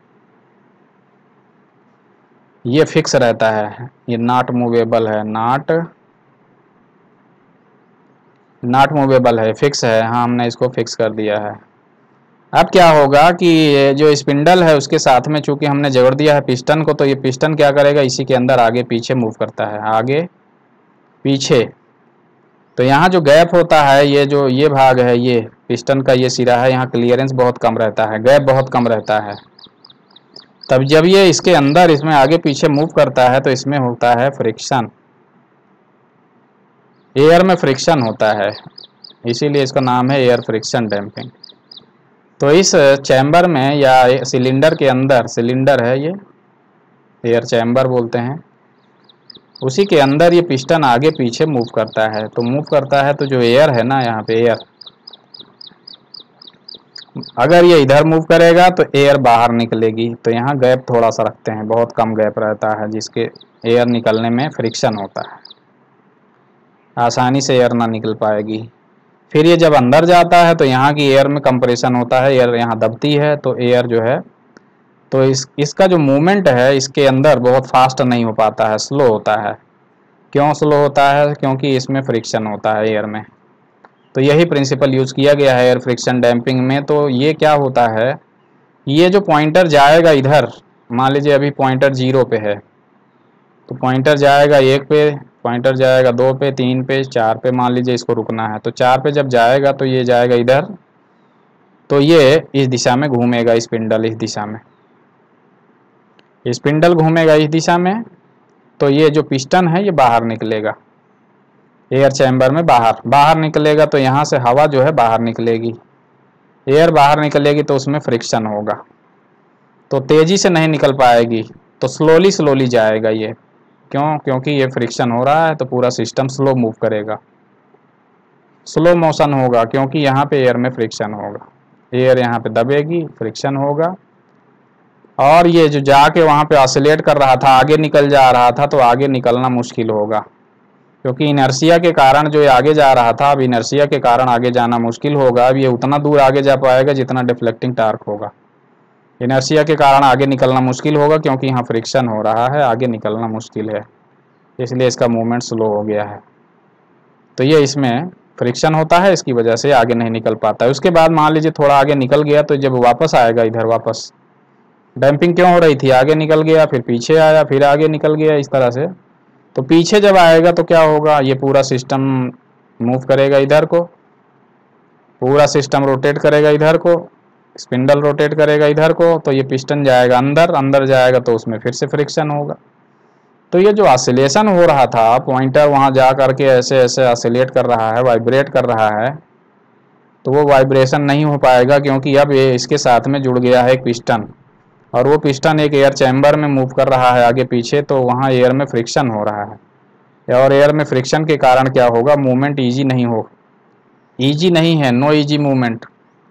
ये फिक्स रहता है, ये नॉट मूवेबल है, नॉट मूवेबल है, फिक्स है। हाँ, हमने इसको फिक्स कर दिया है। अब क्या होगा कि जो स्पिंडल है उसके साथ में चूंकि हमने जोड़ दिया है पिस्टन को, तो ये पिस्टन क्या करेगा, इसी के अंदर आगे पीछे मूव करता है, आगे पीछे। तो यहाँ जो गैप होता है, ये भाग है, ये पिस्टन का ये सिरा है, यहाँ क्लियरेंस बहुत कम रहता है, गैप बहुत कम रहता है। तब जब ये इसके अंदर इसमें आगे पीछे मूव करता है तो इसमें होता है फ्रिक्शन, एयर में फ्रिक्शन होता है, इसीलिए इसका नाम है एयर फ्रिक्शन डैम्पिंग। तो इस चैम्बर में या सिलेंडर के अंदर, सिलेंडर है ये, एयर चैम्बर बोलते हैं, उसी के अंदर ये पिस्टन आगे पीछे मूव करता है। तो मूव करता है तो जो एयर है ना, यहाँ पे एयर, अगर ये इधर मूव करेगा तो एयर बाहर निकलेगी। तो यहाँ गैप थोड़ा सा रखते हैं, बहुत कम गैप रहता है, जिसके एयर निकलने में फ्रिक्शन होता है, आसानी से एयर ना निकल पाएगी। फिर ये जब अंदर जाता है तो यहाँ की एयर में कंप्रेशन होता है, एयर यहाँ दबती है, तो एयर जो है, तो इसका जो मूवमेंट है इसके अंदर बहुत फास्ट नहीं हो पाता है, स्लो होता है। क्यों स्लो होता है, क्योंकि इसमें फ्रिक्शन होता है एयर में। तो यही प्रिंसिपल यूज़ किया गया है एयर फ्रिक्शन डैम्पिंग में। तो ये क्या होता है, ये जो पॉइंटर जाएगा इधर, मान लीजिए अभी पॉइंटर 0 पे है, तो पॉइंटर जाएगा 1 पे, पॉइंटर जाएगा 2 पे, 3 पे, 4 पे, मान लीजिए इसको रुकना है। तो 4 पे जब जाएगा तो ये जाएगा इधर, तो ये इस दिशा में घूमेगा, स्पिंडल इस दिशा में, स्पिंडल घूमेगा इस दिशा में। तो ये जो पिस्टन है ये बाहर निकलेगा, एयर चैम्बर में बाहर निकलेगा। तो यहाँ से हवा जो है बाहर निकलेगी, एयर बाहर निकलेगी, तो उसमें फ्रिक्शन होगा, तो तेज़ी से नहीं निकल पाएगी, तो स्लोली जाएगा ये। क्यों, क्योंकि ये फ्रिक्शन हो रहा है, तो पूरा सिस्टम स्लो मूव करेगा, स्लो मोशन होगा, क्योंकि यहाँ पे एयर में फ्रिक्शन होगा, एयर यहाँ पे दबेगी, फ्रिक्शन होगा, और ये जो जाके वहाँ पे ऑसिलेट कर रहा था, आगे निकल जा रहा था, तो आगे निकलना मुश्किल होगा, क्योंकि इनर्शिया के कारण जो ये आगे जा रहा था, अब इनर्शिया के कारण आगे जाना मुश्किल होगा। अब ये उतना दूर आगे जा पाएगा जितना डिफ्लेक्टिंग टार्क होगा। इनर्शिया के कारण आगे निकलना मुश्किल होगा, क्योंकि यहाँ फ्रिक्शन हो रहा है, आगे निकलना मुश्किल है, इसलिए इसका मूवमेंट स्लो हो गया है। तो ये इसमें फ्रिक्शन होता है, इसकी वजह से आगे नहीं निकल पाता है। उसके बाद मान लीजिए थोड़ा आगे निकल गया, तो जब वापस आएगा इधर, वापस डैम्पिंग क्यों हो रही थी, आगे निकल गया, फिर पीछे आया, फिर आगे निकल गया, इस तरह से। तो पीछे जब आएगा तो क्या होगा, ये पूरा सिस्टम मूव करेगा इधर को, पूरा सिस्टम रोटेट करेगा इधर को, स्पिंडल रोटेट करेगा इधर को, तो ये पिस्टन जाएगा अंदर, अंदर जाएगा तो उसमें फिर से फ्रिक्शन होगा। तो ये जो ऑसिलेशन हो रहा था, पॉइंटर वहाँ जा करके ऐसे ऐसे ऑसिलेट कर रहा है, वाइब्रेट कर रहा है, तो वो वाइब्रेशन नहीं हो पाएगा, क्योंकि अब ये इसके साथ में जुड़ गया है एक पिस्टन, और वो पिस्टन एक एयर चैम्बर में मूव कर रहा है आगे पीछे, तो वहाँ एयर में फ्रिक्शन हो रहा है। और एयर में फ्रिक्शन के कारण क्या होगा, मूवमेंट ईजी नहीं हो, ईजी नहीं है, नो ईजी मूवमेंट,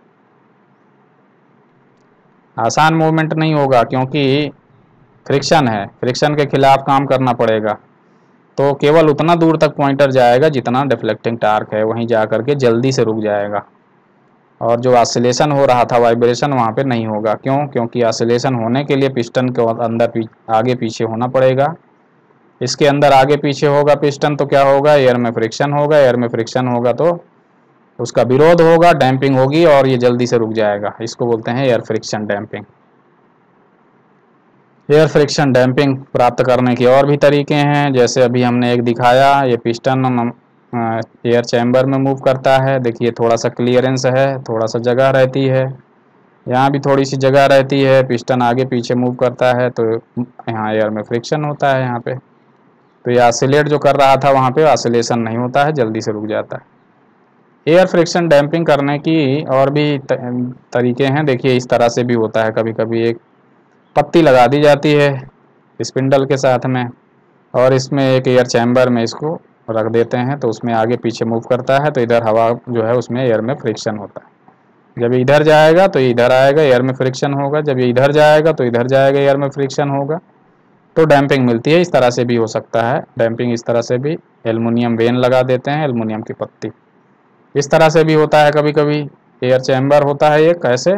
आसान मूवमेंट नहीं होगा, क्योंकि फ्रिक्शन है, फ्रिक्शन के खिलाफ काम करना पड़ेगा। तो केवल उतना दूर तक पॉइंटर जाएगा जितना डिफ्लेक्टिंग टार्क है, वहीं जा करके जल्दी से रुक जाएगा, और जो ऑसिलेशन हो रहा था, वाइब्रेशन, वहाँ पे नहीं होगा। क्यों, क्योंकि ऑसिलेशन होने के लिए पिस्टन के अंदर आगे पीछे होना पड़ेगा। इसके अंदर आगे पीछे होगा पिस्टन, तो क्या होगा, एयर में फ्रिक्शन होगा, एयर में फ्रिक्शन होगा तो उसका विरोध होगा, डैम्पिंग होगी, और ये जल्दी से रुक जाएगा। इसको बोलते हैं air friction damping. Air friction damping प्राप्त करने के और भी तरीके हैं, जैसे अभी हमने एक दिखाया, ये पिस्टन एयर चैम्बर में मूव करता है। देखिए थोड़ा सा क्लियरेंस है, थोड़ा सा जगह रहती है, यहाँ भी थोड़ी सी जगह रहती है, पिस्टन आगे पीछे मूव करता है, तो यहाँ एयर में फ्रिक्शन होता है यहाँ पे। तो ये ऑसिलेट जो कर रहा था, वहाँ पे ऑसिलेशन नहीं होता है, जल्दी से रुक जाता है। एयर फ्रिक्शन डैम्पिंग करने की और भी तरीके हैं। देखिए इस तरह से भी होता है, कभी कभी एक पत्ती लगा दी जाती है स्पिंडल के साथ में, और इसमें एक एयर चैम्बर में इसको रख देते हैं, तो उसमें आगे पीछे मूव करता है, तो इधर हवा जो है उसमें एयर में फ्रिक्शन होता है। जब इधर जाएगा तो इधर आएगा, एयर में फ्रिक्शन होगा, जब ये इधर जाएगा तो इधर जाएगा, एयर में फ्रिक्शन होगा, तो डैम्पिंग मिलती है। इस तरह से भी हो सकता है डैम्पिंग, इस तरह से भी एल्युमिनियम वेन लगा देते हैं, एल्युमिनियम की पत्ती, इस तरह से भी होता है। कभी कभी एयर चैम्बर होता है एक, ऐसे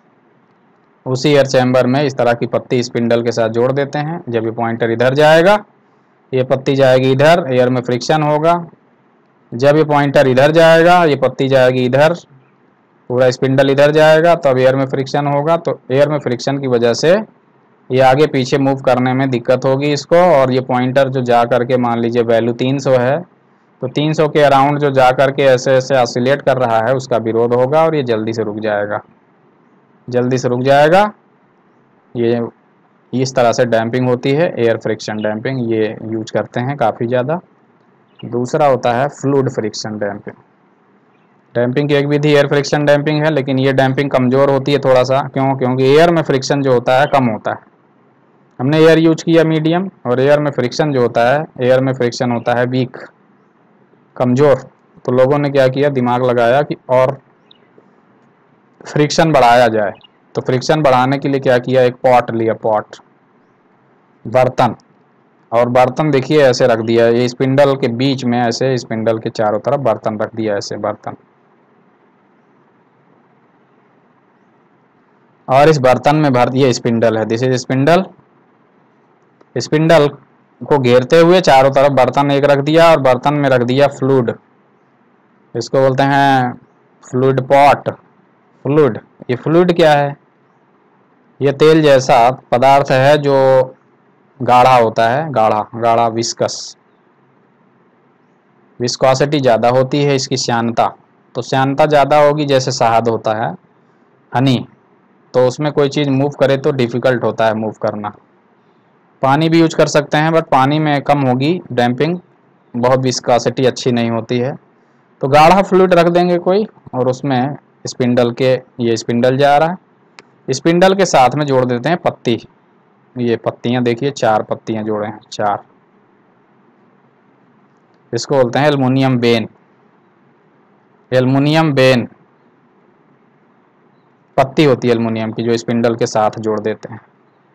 उसी एयर चैम्बर में इस तरह की पत्ती स्पिंडल के साथ जोड़ देते हैं। जब ये पॉइंटर इधर जाएगा, ये पत्ती जाएगी इधर, एयर में फ्रिक्शन होगा। जब ये पॉइंटर इधर जाएगा, ये पत्ती जाएगी इधर, पूरा स्पिंडल इधर जाएगा, तब एयर में फ्रिक्शन होगा। तो एयर में फ्रिक्शन की वजह से ये आगे पीछे मूव करने में दिक्कत होगी इसको, और ये पॉइंटर जो जा करके मान लीजिए वैल्यू 300 है, तो 300 के अराउंड जो जा करके ऐसे ऐसे ऑसिलेट कर रहा है, उसका विरोध होगा, और ये जल्दी से रुक जाएगा, जल्दी से रुक जाएगा। ये इस तरह से डैम्पिंग होती है, एयर फ्रिक्शन डैम्पिंग, ये यूज करते हैं काफ़ी ज़्यादा। दूसरा होता है फ्लूइड फ्रिक्शन डैम्पिंग। डैम्पिंग की एक विधि एयर फ्रिक्शन डैम्पिंग है, लेकिन ये डैम्पिंग कमज़ोर होती है थोड़ा सा। क्यों, क्योंकि एयर में फ्रिक्शन जो होता है कम होता है। हमने एयर यूज किया मीडियम, और एयर में फ्रिक्शन जो होता है, एयर में फ्रिक्शन होता है वीक, कमज़ोर। तो लोगों ने क्या किया, दिमाग लगाया कि और फ्रिक्शन बढ़ाया जाए। तो फ्रिक्शन बढ़ाने के लिए क्या किया, एक पॉट लिया, पॉट, बर्तन, और बर्तन देखिए ऐसे रख दिया, ये स्पिंडल के बीच में, ऐसे स्पिंडल के चारों तरफ बर्तन रख दिया, ऐसे बर्तन, और इस बर्तन में भर दिया, स्पिंडल है, दिस इज स्पिंडल, स्पिंडल को घेरते हुए चारों तरफ बर्तन एक रख दिया, और बर्तन में रख दिया फ्लूइड, इसको बोलते हैं फ्लूइड पॉट। फ्लूइड, ये फ्लूइड क्या है, ये तेल जैसा पदार्थ है जो गाढ़ा होता है, गाढ़ा गाढ़ा, विस्कस, विस्कोसिटी ज़्यादा होती है इसकी, श्यानता, तो श्यानता ज़्यादा होगी, जैसे शहद होता है, हनी, तो उसमें कोई चीज़ मूव करे तो डिफ़िकल्ट होता है मूव करना। पानी भी यूज कर सकते हैं, बट पानी में कम होगी डैम्पिंग, बहुत विस्कोसिटी अच्छी नहीं होती है। तो गाढ़ा फ्लूइड रख देंगे कोई, और उसमें स्पिंडल के, ये स्पिंडल जा रहा है, स्पिंडल के साथ में जोड़ देते हैं पत्ती, ये पत्तियां देखिए, 4 पत्तियां जोड़े हैं, 4, इसको बोलते हैं एल्युमिनियम बेन। एल्युमिनियम बेन पत्ती होती है एल्युमिनियम की, जो स्पिंडल के साथ जोड़ देते हैं।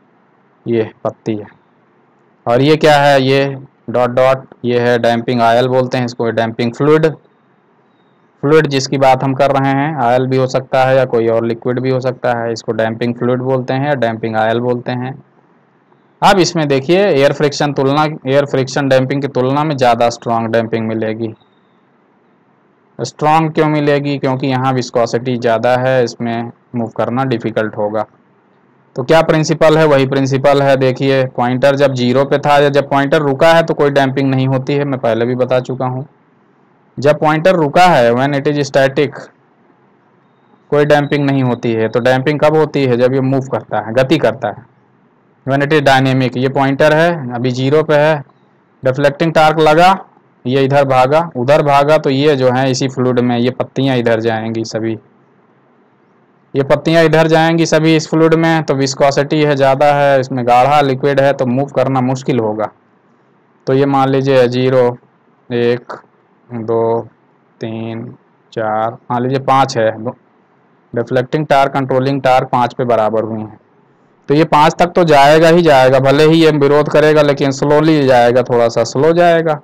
ये पत्ती है। और ये क्या है, ये डॉट डॉट, ये है डैम्पिंग आयल बोलते हैं इसको, डैम्पिंग फ्लूइड। फ्लूइड जिसकी बात हम कर रहे हैं, आयल भी हो सकता है या कोई और लिक्विड भी हो सकता है, इसको डैम्पिंग फ्लूइड बोलते हैं या डैम्पिंग आयल बोलते हैं। अब इसमें देखिए एयर फ्रिक्शन डैम्पिंग की तुलना में ज़्यादा स्ट्रॉन्ग डैम्पिंग मिलेगी। स्ट्रॉन्ग क्यों मिलेगी? क्योंकि यहाँ विस्कोसिटी ज़्यादा है, इसमें मूव करना डिफ़िकल्ट होगा। तो क्या प्रिंसिपल है? वही प्रिंसिपल है। देखिए पॉइंटर जब जीरो पे था या जब पॉइंटर रुका है तो कोई डैम्पिंग नहीं होती है, मैं पहले भी बता चुका हूँ। जब पॉइंटर रुका है, व्हेन इट इज स्टैटिक, कोई डैम्पिंग नहीं होती है। तो डैम्पिंग कब होती है? जब ये मूव करता है, गति करता है। व्हेन इट इज डायनेमिक, ये पॉइंटर है अभी जीरो पे है, डिफ्लेक्टिंग टार्क लगा, ये इधर भागा उधर भागा, तो ये जो है इसी फ्लूइड में ये पत्तियाँ इधर जाएंगी सभी, ये पत्तियाँ इधर जाएंगी सभी इस फ्लूइड में। तो विस्कोसिटी है ज़्यादा है, इसमें गाढ़ा लिक्विड है तो मूव करना मुश्किल होगा। तो ये मान लीजिए 0 1 2 3 4, मान लीजिए 5 है, डिफ्लेक्टिंग टार्क कंट्रोलिंग टार्क 5 पे बराबर हुई हैं। तो ये 5 तक तो जाएगा ही जाएगा, भले ही ये विरोध करेगा लेकिन स्लोली जाएगा, थोड़ा सा स्लो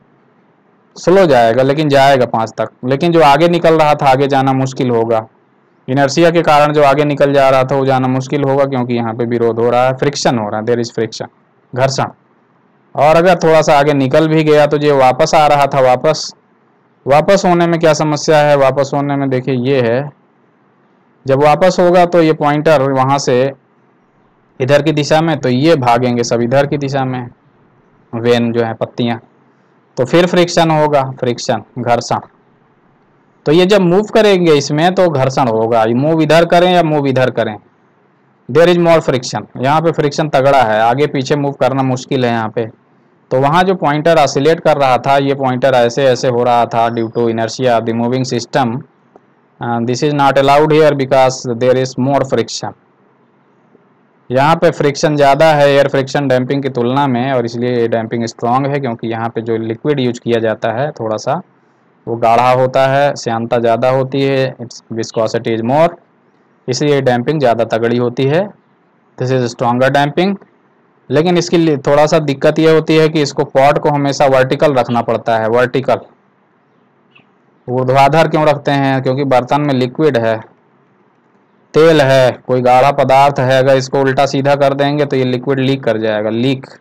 जाएगा लेकिन जाएगा 5 तक। लेकिन जो आगे निकल रहा था, आगे जाना मुश्किल होगा। इनर्शिया के कारण जो आगे निकल जा रहा था वो जाना मुश्किल होगा, क्योंकि यहाँ पे विरोध हो रहा है, फ्रिक्शन हो रहा है, देयर इज फ्रिक्शन, घर्षण। और अगर थोड़ा सा आगे निकल भी गया तो जो वापस आ रहा था, वापस होने में क्या समस्या है? वापस होने में देखिए ये है, जब वापस होगा तो ये पॉइंटर वहाँ से इधर की दिशा में, तो ये भागेंगे सब इधर की दिशा में, वेन जो है पत्तियाँ, तो फिर फ्रिक्शन होगा, फ्रिक्शन घर्षण। तो ये जब मूव करेंगे इसमें तो घर्षण होगा, मूव इधर करें या मूव इधर करें, देयर इज मोर फ्रिक्शन। यहाँ पे फ्रिक्शन तगड़ा है, आगे पीछे मूव करना मुश्किल है यहाँ पे। तो वहाँ जो पॉइंटर ऑसिलेट कर रहा था, ये पॉइंटर ऐसे ऐसे हो रहा था due to inertia of the moving system. This is not allowed here because there is more friction. यहाँ पे फ्रिक्शन ज़्यादा है एयर फ्रिक्शन डैम्पिंग की तुलना में, और इसलिए डैम्पिंग स्ट्रॉन्ग है, क्योंकि यहाँ पे जो लिक्विड यूज किया जाता है थोड़ा सा वो गाढ़ा होता है, श्यानता ज़्यादा होती है, इट्स विस्कोसिटी इज मोर, इसलिए डैम्पिंग ज़्यादा तगड़ी होती है। This is stronger damping. लेकिन इसके लिए थोड़ा सा दिक्कत ये होती है कि इसको पॉट को हमेशा वर्टिकल रखना पड़ता है, वर्टिकल। ऊर्ध्वाधर क्यों रखते हैं? क्योंकि बर्तन में लिक्विड है, तेल है, कोई गाढ़ा पदार्थ है, अगर इसको उल्टा सीधा कर देंगे तो ये लिक्विड लीक कर जाएगा,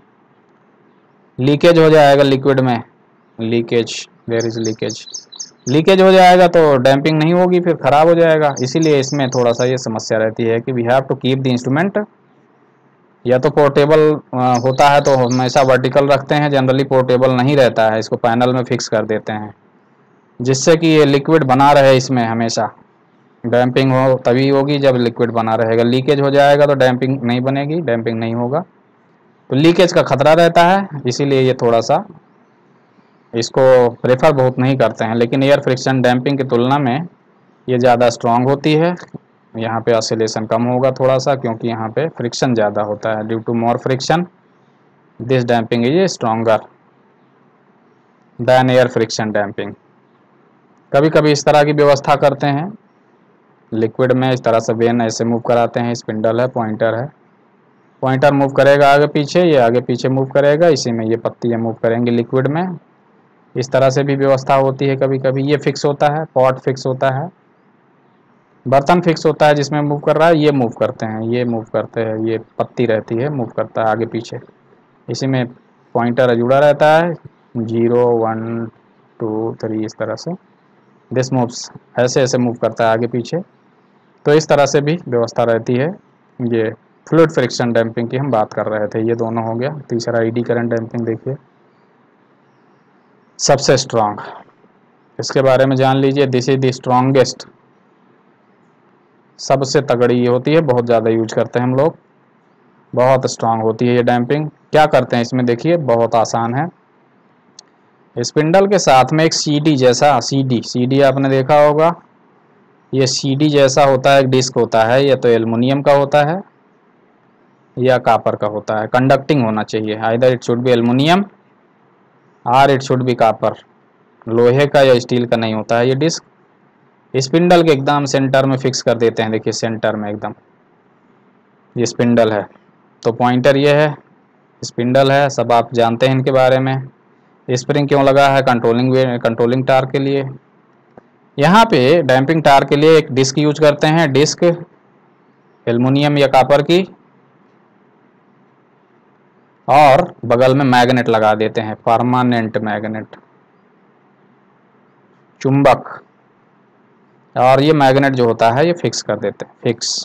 लीकेज हो जाएगा लिक्विड में, लीकेज, देयर इज लीकेज हो जाएगा तो डैम्पिंग नहीं होगी, फिर खराब हो जाएगा। इसीलिए इसमें थोड़ा सा ये समस्या रहती है कि we have to keep the instrument, या तो पोर्टेबल होता है तो हमेशा वर्टिकल रखते हैं, जनरली पोर्टेबल नहीं रहता है, इसको पैनल में फिक्स कर देते हैं, जिससे कि ये लिक्विड बना रहे इसमें हमेशा। डैम्पिंग हो तभी होगी जब लिक्विड बना रहेगा, लीकेज हो जाएगा तो डैम्पिंग नहीं बनेगी, डैम्पिंग नहीं होगा, तो लीकेज का खतरा रहता है। इसीलिए ये थोड़ा सा इसको प्रेफर बहुत नहीं करते हैं। लेकिन एयर फ्रिक्शन डैम्पिंग की तुलना में ये ज़्यादा स्ट्रॉन्ग होती है, यहाँ पे ऑसिलेशन कम होगा थोड़ा सा, क्योंकि यहाँ पे फ्रिक्शन ज़्यादा होता है, due to more friction this damping is stronger than air friction damping. कभी कभी इस तरह की व्यवस्था करते हैं लिक्विड में, इस तरह से वेन ऐसे मूव कराते हैं, स्पिंडल है, पॉइंटर मूव करेगा आगे पीछे, ये आगे पीछे मूव करेगा, इसी में ये पत्तियाँ मूव करेंगी लिक्विड में। इस तरह से भी व्यवस्था होती है कभी कभी। ये फिक्स होता है, पॉट फिक्स होता है, बर्तन फिक्स होता है जिसमें मूव कर रहा है, ये मूव करते हैं, ये मूव करते हैं, ये पत्ती रहती है, मूव करता है आगे पीछे, इसी में पॉइंटर जुड़ा रहता है, 0 1 2 3 इस तरह से, दिस मूव्स, ऐसे ऐसे मूव करता है आगे पीछे। तो इस तरह से भी व्यवस्था रहती है। ये फ्लूइड फ्रिक्शन डैम्पिंग की हम बात कर रहे थे, ये दोनों हो गया। तीसरा ईडी करंट डैम्पिंग देखिए, सबसे स्ट्रॉन्ग, इसके बारे में जान लीजिए। दिस इज द स्ट्रॉन्गेस्ट, सबसे तगड़ी ये होती है, बहुत ज़्यादा यूज करते हैं हम लोग, बहुत स्ट्रांग होती है ये डैम्पिंग। क्या करते हैं इसमें देखिए, बहुत आसान है। स्पिंडल के साथ में एक सीडी जैसा, सीडी आपने देखा होगा, ये सीडी जैसा होता है, एक डिस्क होता है, या तो एल्युमिनियम का होता है या कापर का होता है, कंडक्टिंग होना चाहिए, either it should be aluminium और इट शुड बी कापर, लोहे का या स्टील का नहीं होता है ये डिस्क। स्पिंडल के एकदम सेंटर में फिक्स कर देते हैं, देखिए सेंटर में एकदम ये स्पिंडल है। तो पॉइंटर ये है, स्पिंडल है, सब आप जानते हैं इनके बारे में। स्प्रिंग क्यों लगा है? कंट्रोलिंग टार्क के लिए। यहाँ पे डैम्पिंग टार्क के लिए एक डिस्क यूज करते हैं, डिस्क एल्युमिनियम या कॉपर की, और बगल में मैग्नेट लगा देते हैं, परमानेंट मैग्नेट, चुंबक। और ये मैग्नेट जो होता है ये फिक्स कर देते हैं, फिक्स।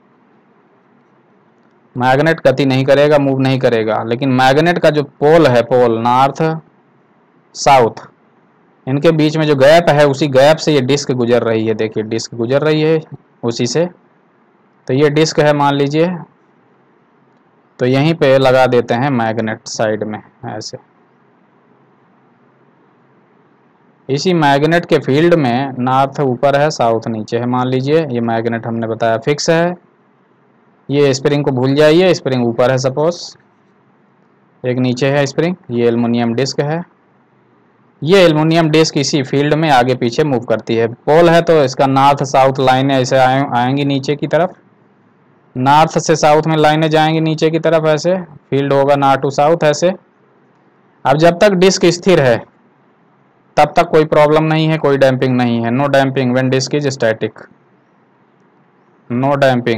मैग्नेट गति नहीं करेगा, मूव नहीं करेगा, लेकिन मैग्नेट का जो पोल है, पोल नॉर्थ साउथ, इनके बीच में जो गैप है, उसी गैप से ये डिस्क गुजर रही है। देखिए डिस्क गुजर रही है उसी से। तो ये डिस्क है मान लीजिए, तो यहीं पे लगा देते हैं मैग्नेट साइड में ऐसे। इसी मैग्नेट के फील्ड में नॉर्थ ऊपर है, साउथ नीचे है मान लीजिए। ये मैग्नेट हमने बताया फिक्स है। ये स्प्रिंग को भूल जाइए, स्प्रिंग ऊपर है सपोज, एक नीचे है स्प्रिंग। ये एल्युमिनियम डिस्क है। ये एल्युमिनियम डिस्क इसी फील्ड में आगे पीछे मूव करती है। पोल है तो इसका नॉर्थ साउथ लाइनें ऐसे आएंगी नीचे की तरफ, नॉर्थ से साउथ में लाइनें जाएंगी नीचे की तरफ, ऐसे फील्ड होगा नॉर्थ टू साउथ ऐसे। अब जब तक डिस्क स्थिर है तब तक कोई प्रॉब्लम नहीं है, कोई डैम्पिंग नहीं है। No damping when disc is static, no damping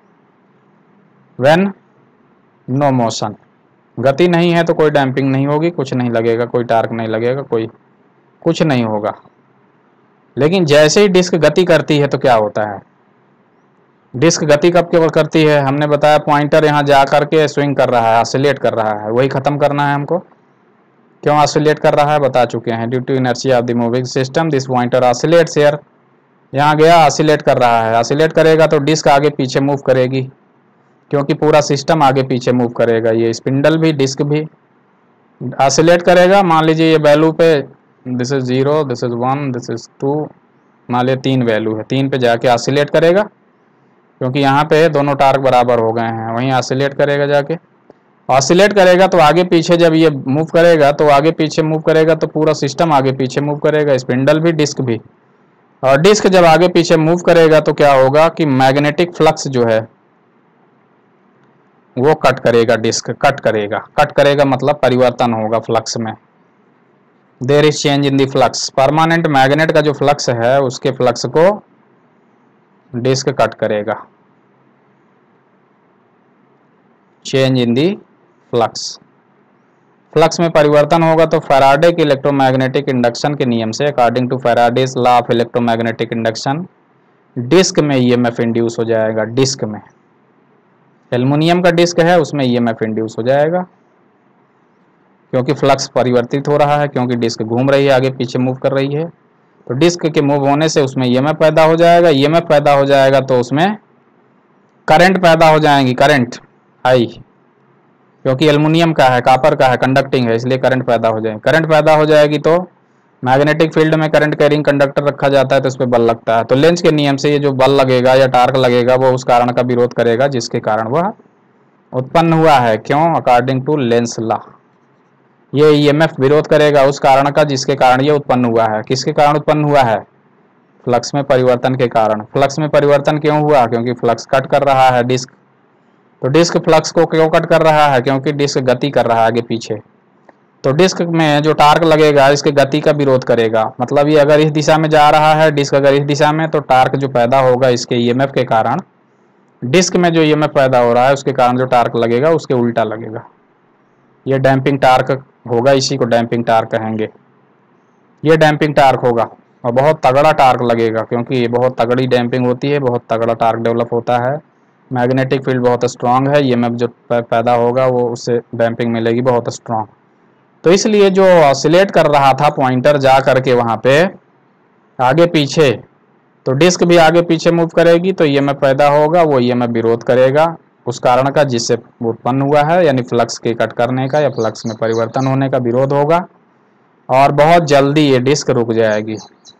when no motion. गति नहीं है तो कोई डैम्पिंग नहीं होगी, कुछ नहीं लगेगा, कोई टार्क नहीं लगेगा, कोई कुछ नहीं होगा। लेकिन जैसे ही डिस्क गति करती है तो क्या होता है? डिस्क गति कब केवल करती है? हमने बताया पॉइंटर यहाँ जा करके स्विंग कर रहा है, ऑसिलेट कर रहा है, वही खत्म करना है हमको। क्यों ऑसिलेट कर रहा है बता चुके हैं। Due to inertia of the moving system this pointer oscillates here. यहाँ गया, ऑसिलेट कर रहा है। ऑसिलेट करेगा तो डिस्क आगे पीछे मूव करेगी, क्योंकि पूरा सिस्टम आगे पीछे मूव करेगा। ये स्पिंडल भी, डिस्क भी ऑसिलेट करेगा। मान लीजिए ये वैल्यू पे, this is 0, this is 1, this is 2, मान लीजिए 3 वैल्यू है, 3 पे जाके ऑसिलेट करेगा, क्योंकि यहाँ पे दोनों टार्क बराबर हो गए हैं। वहीं ऑसिलेट करेगा, जाके ऑसिलेट करेगा तो आगे पीछे जब ये मूव करेगा तो आगे पीछे मूव करेगा, तो पूरा सिस्टम आगे पीछे मूव करेगा, स्पिंडल भी डिस्क भी। और डिस्क जब आगे पीछे मूव करेगा तो क्या होगा कि मैग्नेटिक फ्लक्स जो है वो कट करेगा, डिस्क कट करेगा। कट करेगा मतलब परिवर्तन होगा फ्लक्स में। There is change in the flux. Permanent magnet का जो फ्लक्स है उसके फ्लक्स को डिस्क कट करेगा। Change in the flux, flux में परिवर्तन होगा तो फैराडे के इलेक्ट्रोमैग्नेटिक इंडक्शन के नियम से, according to Faraday's law of electromagnetic induction, disc में ईएमएफ इंड्यूस हो जाएगा। डिस्क में, एल्युमिनियम का डिस्क है उसमें ईएमएफ इंड्यूस हो जाएगा, क्योंकि फ्लक्स परिवर्तित हो रहा है, क्योंकि डिस्क घूम रही है, आगे पीछे मूव कर रही है। तो डिस्क के मूव होने से उसमें ईएमएफ पैदा हो जाएगा। ईएमएफ पैदा हो जाएगा तो उसमें करंट पैदा हो जाएंगी, करंट आई, क्योंकि एल्युमिनियम का है, कॉपर का है, कंडक्टिंग है, इसलिए करंट पैदा हो जाएगी। करंट पैदा हो जाएगी तो मैग्नेटिक फील्ड में करंट कैरिंग कंडक्टर रखा जाता है तो उस पर बल लगता है। तो लेंज के नियम से ये जो बल लगेगा या टार्क लगेगा वो उस कारण का विरोध करेगा जिसके कारण वह उत्पन्न हुआ है। क्यों? According to Lenz law. ये ईएमएफ विरोध करेगा उस कारण का जिसके कारण ये उत्पन्न हुआ है। किसके कारण उत्पन्न हुआ है? फ्लक्स में परिवर्तन के कारण। फ्लक्स में परिवर्तन क्यों हुआ? क्योंकि फ्लक्स कट कर रहा है डिस्क। तो डिस्क फ्लक्स को क्यों कट कर रहा है? क्योंकि डिस्क गति कर रहा है आगे पीछे। तो डिस्क में जो टार्क लगेगा इसके गति का विरोध करेगा। मतलब ये अगर इस दिशा में जा रहा है, डिस्क अगर इस दिशा में, तो टार्क जो पैदा होगा इसके ईएमएफ के कारण, डिस्क में जो ईएमएफ पैदा हो रहा है उसके कारण जो टार्क लगेगा उसके उल्टा लगेगा। ये डैम्पिंग टार्क होगा, इसी को डैम्पिंग टार्क कहेंगे। ये डैम्पिंग टार्क होगा और बहुत तगड़ा टार्क लगेगा, क्योंकि ये बहुत तगड़ी डैम्पिंग होती है, बहुत तगड़ा टार्क डेवलप होता है। मैग्नेटिक फील्ड बहुत स्ट्रांग है, ईएमएफ जो पैदा होगा वो उससे डैम्पिंग मिलेगी बहुत स्ट्रांग। तो इसलिए जो ऑसिलेट कर रहा था पॉइंटर जा करके वहाँ पे आगे पीछे, तो डिस्क भी आगे पीछे मूव करेगी तो ईएमएफ पैदा होगा, वो ईएमएफ विरोध करेगा उस कारण का जिससे उत्पन्न हुआ है, यानी फ्लक्स के कट करने का या फ्लक्स में परिवर्तन होने का विरोध होगा। और बहुत जल्दी ये डिस्क रुक जाएगी,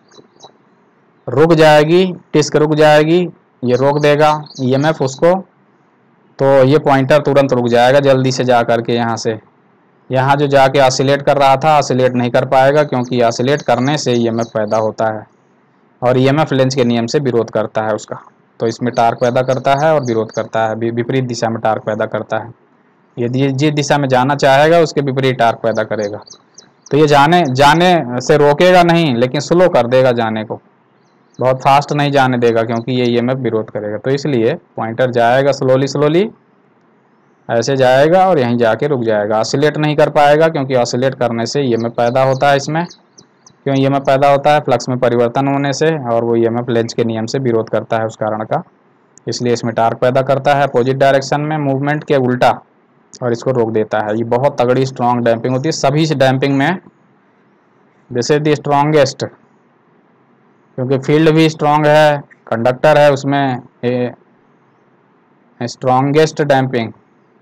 डिस्क रुक जाएगी, ये रोक देगा ईएमएफ उसको, तो ये पॉइंटर तुरंत रुक जाएगा जल्दी से जा करके यहाँ से। यहाँ जो जाके ऑसिलेट कर रहा था ऑसिलेट नहीं कर पाएगा, क्योंकि ऑसिलेट करने से ईएमएफ पैदा होता है और ईएमएफ लेंज के नियम से विरोध करता है उसका। तो इसमें टार्क पैदा करता है और विरोध करता है, विपरीत दिशा में टार्क पैदा करता है। ये जिस दिशा में जाना चाहेगा उसके विपरीत टार्क पैदा करेगा। तो ये जाने से रोकेगा नहीं, लेकिन स्लो कर देगा जाने को, बहुत फास्ट नहीं जाने देगा, क्योंकि ये ईएमएफ विरोध करेगा। तो इसलिए पॉइंटर जाएगा स्लोली ऐसे जाएगा और यहीं जाके रुक जाएगा, ऑसिलेट नहीं कर पाएगा, क्योंकि ऑसिलेट करने से ईएमएफ पैदा होता है इसमें। क्यों ईएमएफ पैदा होता है? फ्लक्स में परिवर्तन होने से, और वो ईएमएफ लेंज के नियम से विरोध करता है उस कारण का, इसलिए इसमें टार्क पैदा करता है अपोजिट डायरेक्शन में मूवमेंट के उल्टा, और इसको रोक देता है। ये बहुत तगड़ी स्ट्रॉन्ग डैम्पिंग होती है। सभी से डैम्पिंग में दिस इज द स्ट्रॉन्गेस्ट, क्योंकि फील्ड भी स्ट्रॉन्ग है, कंडक्टर है उसमें, strongest damping,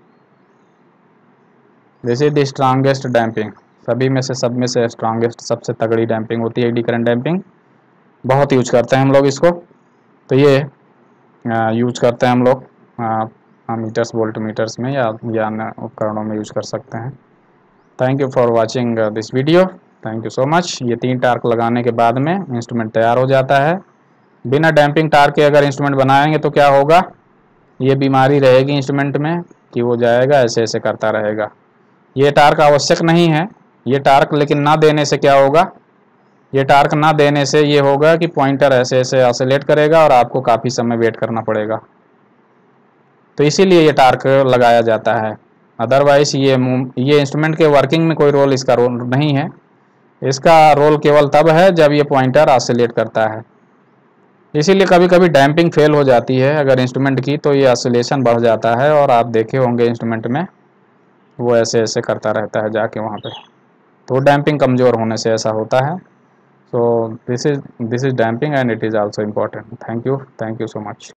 this is the strongest damping. सभी में से, सब में से स्ट्रॉन्गेस्ट, सबसे तगड़ी डैम्पिंग होती है एडी करंट डैम्पिंग। बहुत यूज करते हैं हम लोग इसको। तो ये यूज करते हैं हम लोग मीटर्स, वोल्ट मीटर्स में, या अन्य उपकरणों में यूज कर सकते हैं। Thank you for watching this video, thank you so much. ये 3 टार्क लगाने के बाद में इंस्ट्रूमेंट तैयार हो जाता है। बिना डैम्पिंग टार्क के अगर इंस्ट्रूमेंट बनाएंगे तो क्या होगा? ये बीमारी रहेगी इंस्ट्रूमेंट में कि वो जाएगा ऐसे ऐसे करता रहेगा। ये टार्क आवश्यक नहीं है, ये टार्क लेकिन ना देने से क्या होगा? ये टार्क ना देने से ये होगा कि पॉइंटर ऐसे ऐसे ऑसिलेट करेगा और आपको काफ़ी समय वेट करना पड़ेगा। तो इसीलिए ये टार्क लगाया जाता है। अदरवाइज ये इंस्ट्रूमेंट के वर्किंग में कोई रोल इसका रोल नहीं है। इसका रोल केवल तब है जब ये पॉइंटर ऑसिलेट करता है। इसीलिए कभी कभी डैम्पिंग फेल हो जाती है अगर इंस्ट्रूमेंट की, तो ये ऑसिलेशन बढ़ जाता है, और आप देखे होंगे इंस्ट्रूमेंट में वो ऐसे ऐसे करता रहता है जाके वहाँ पे। तो डैम्पिंग कमज़ोर होने से ऐसा होता है। So this is damping and it is also important. Thank you so much.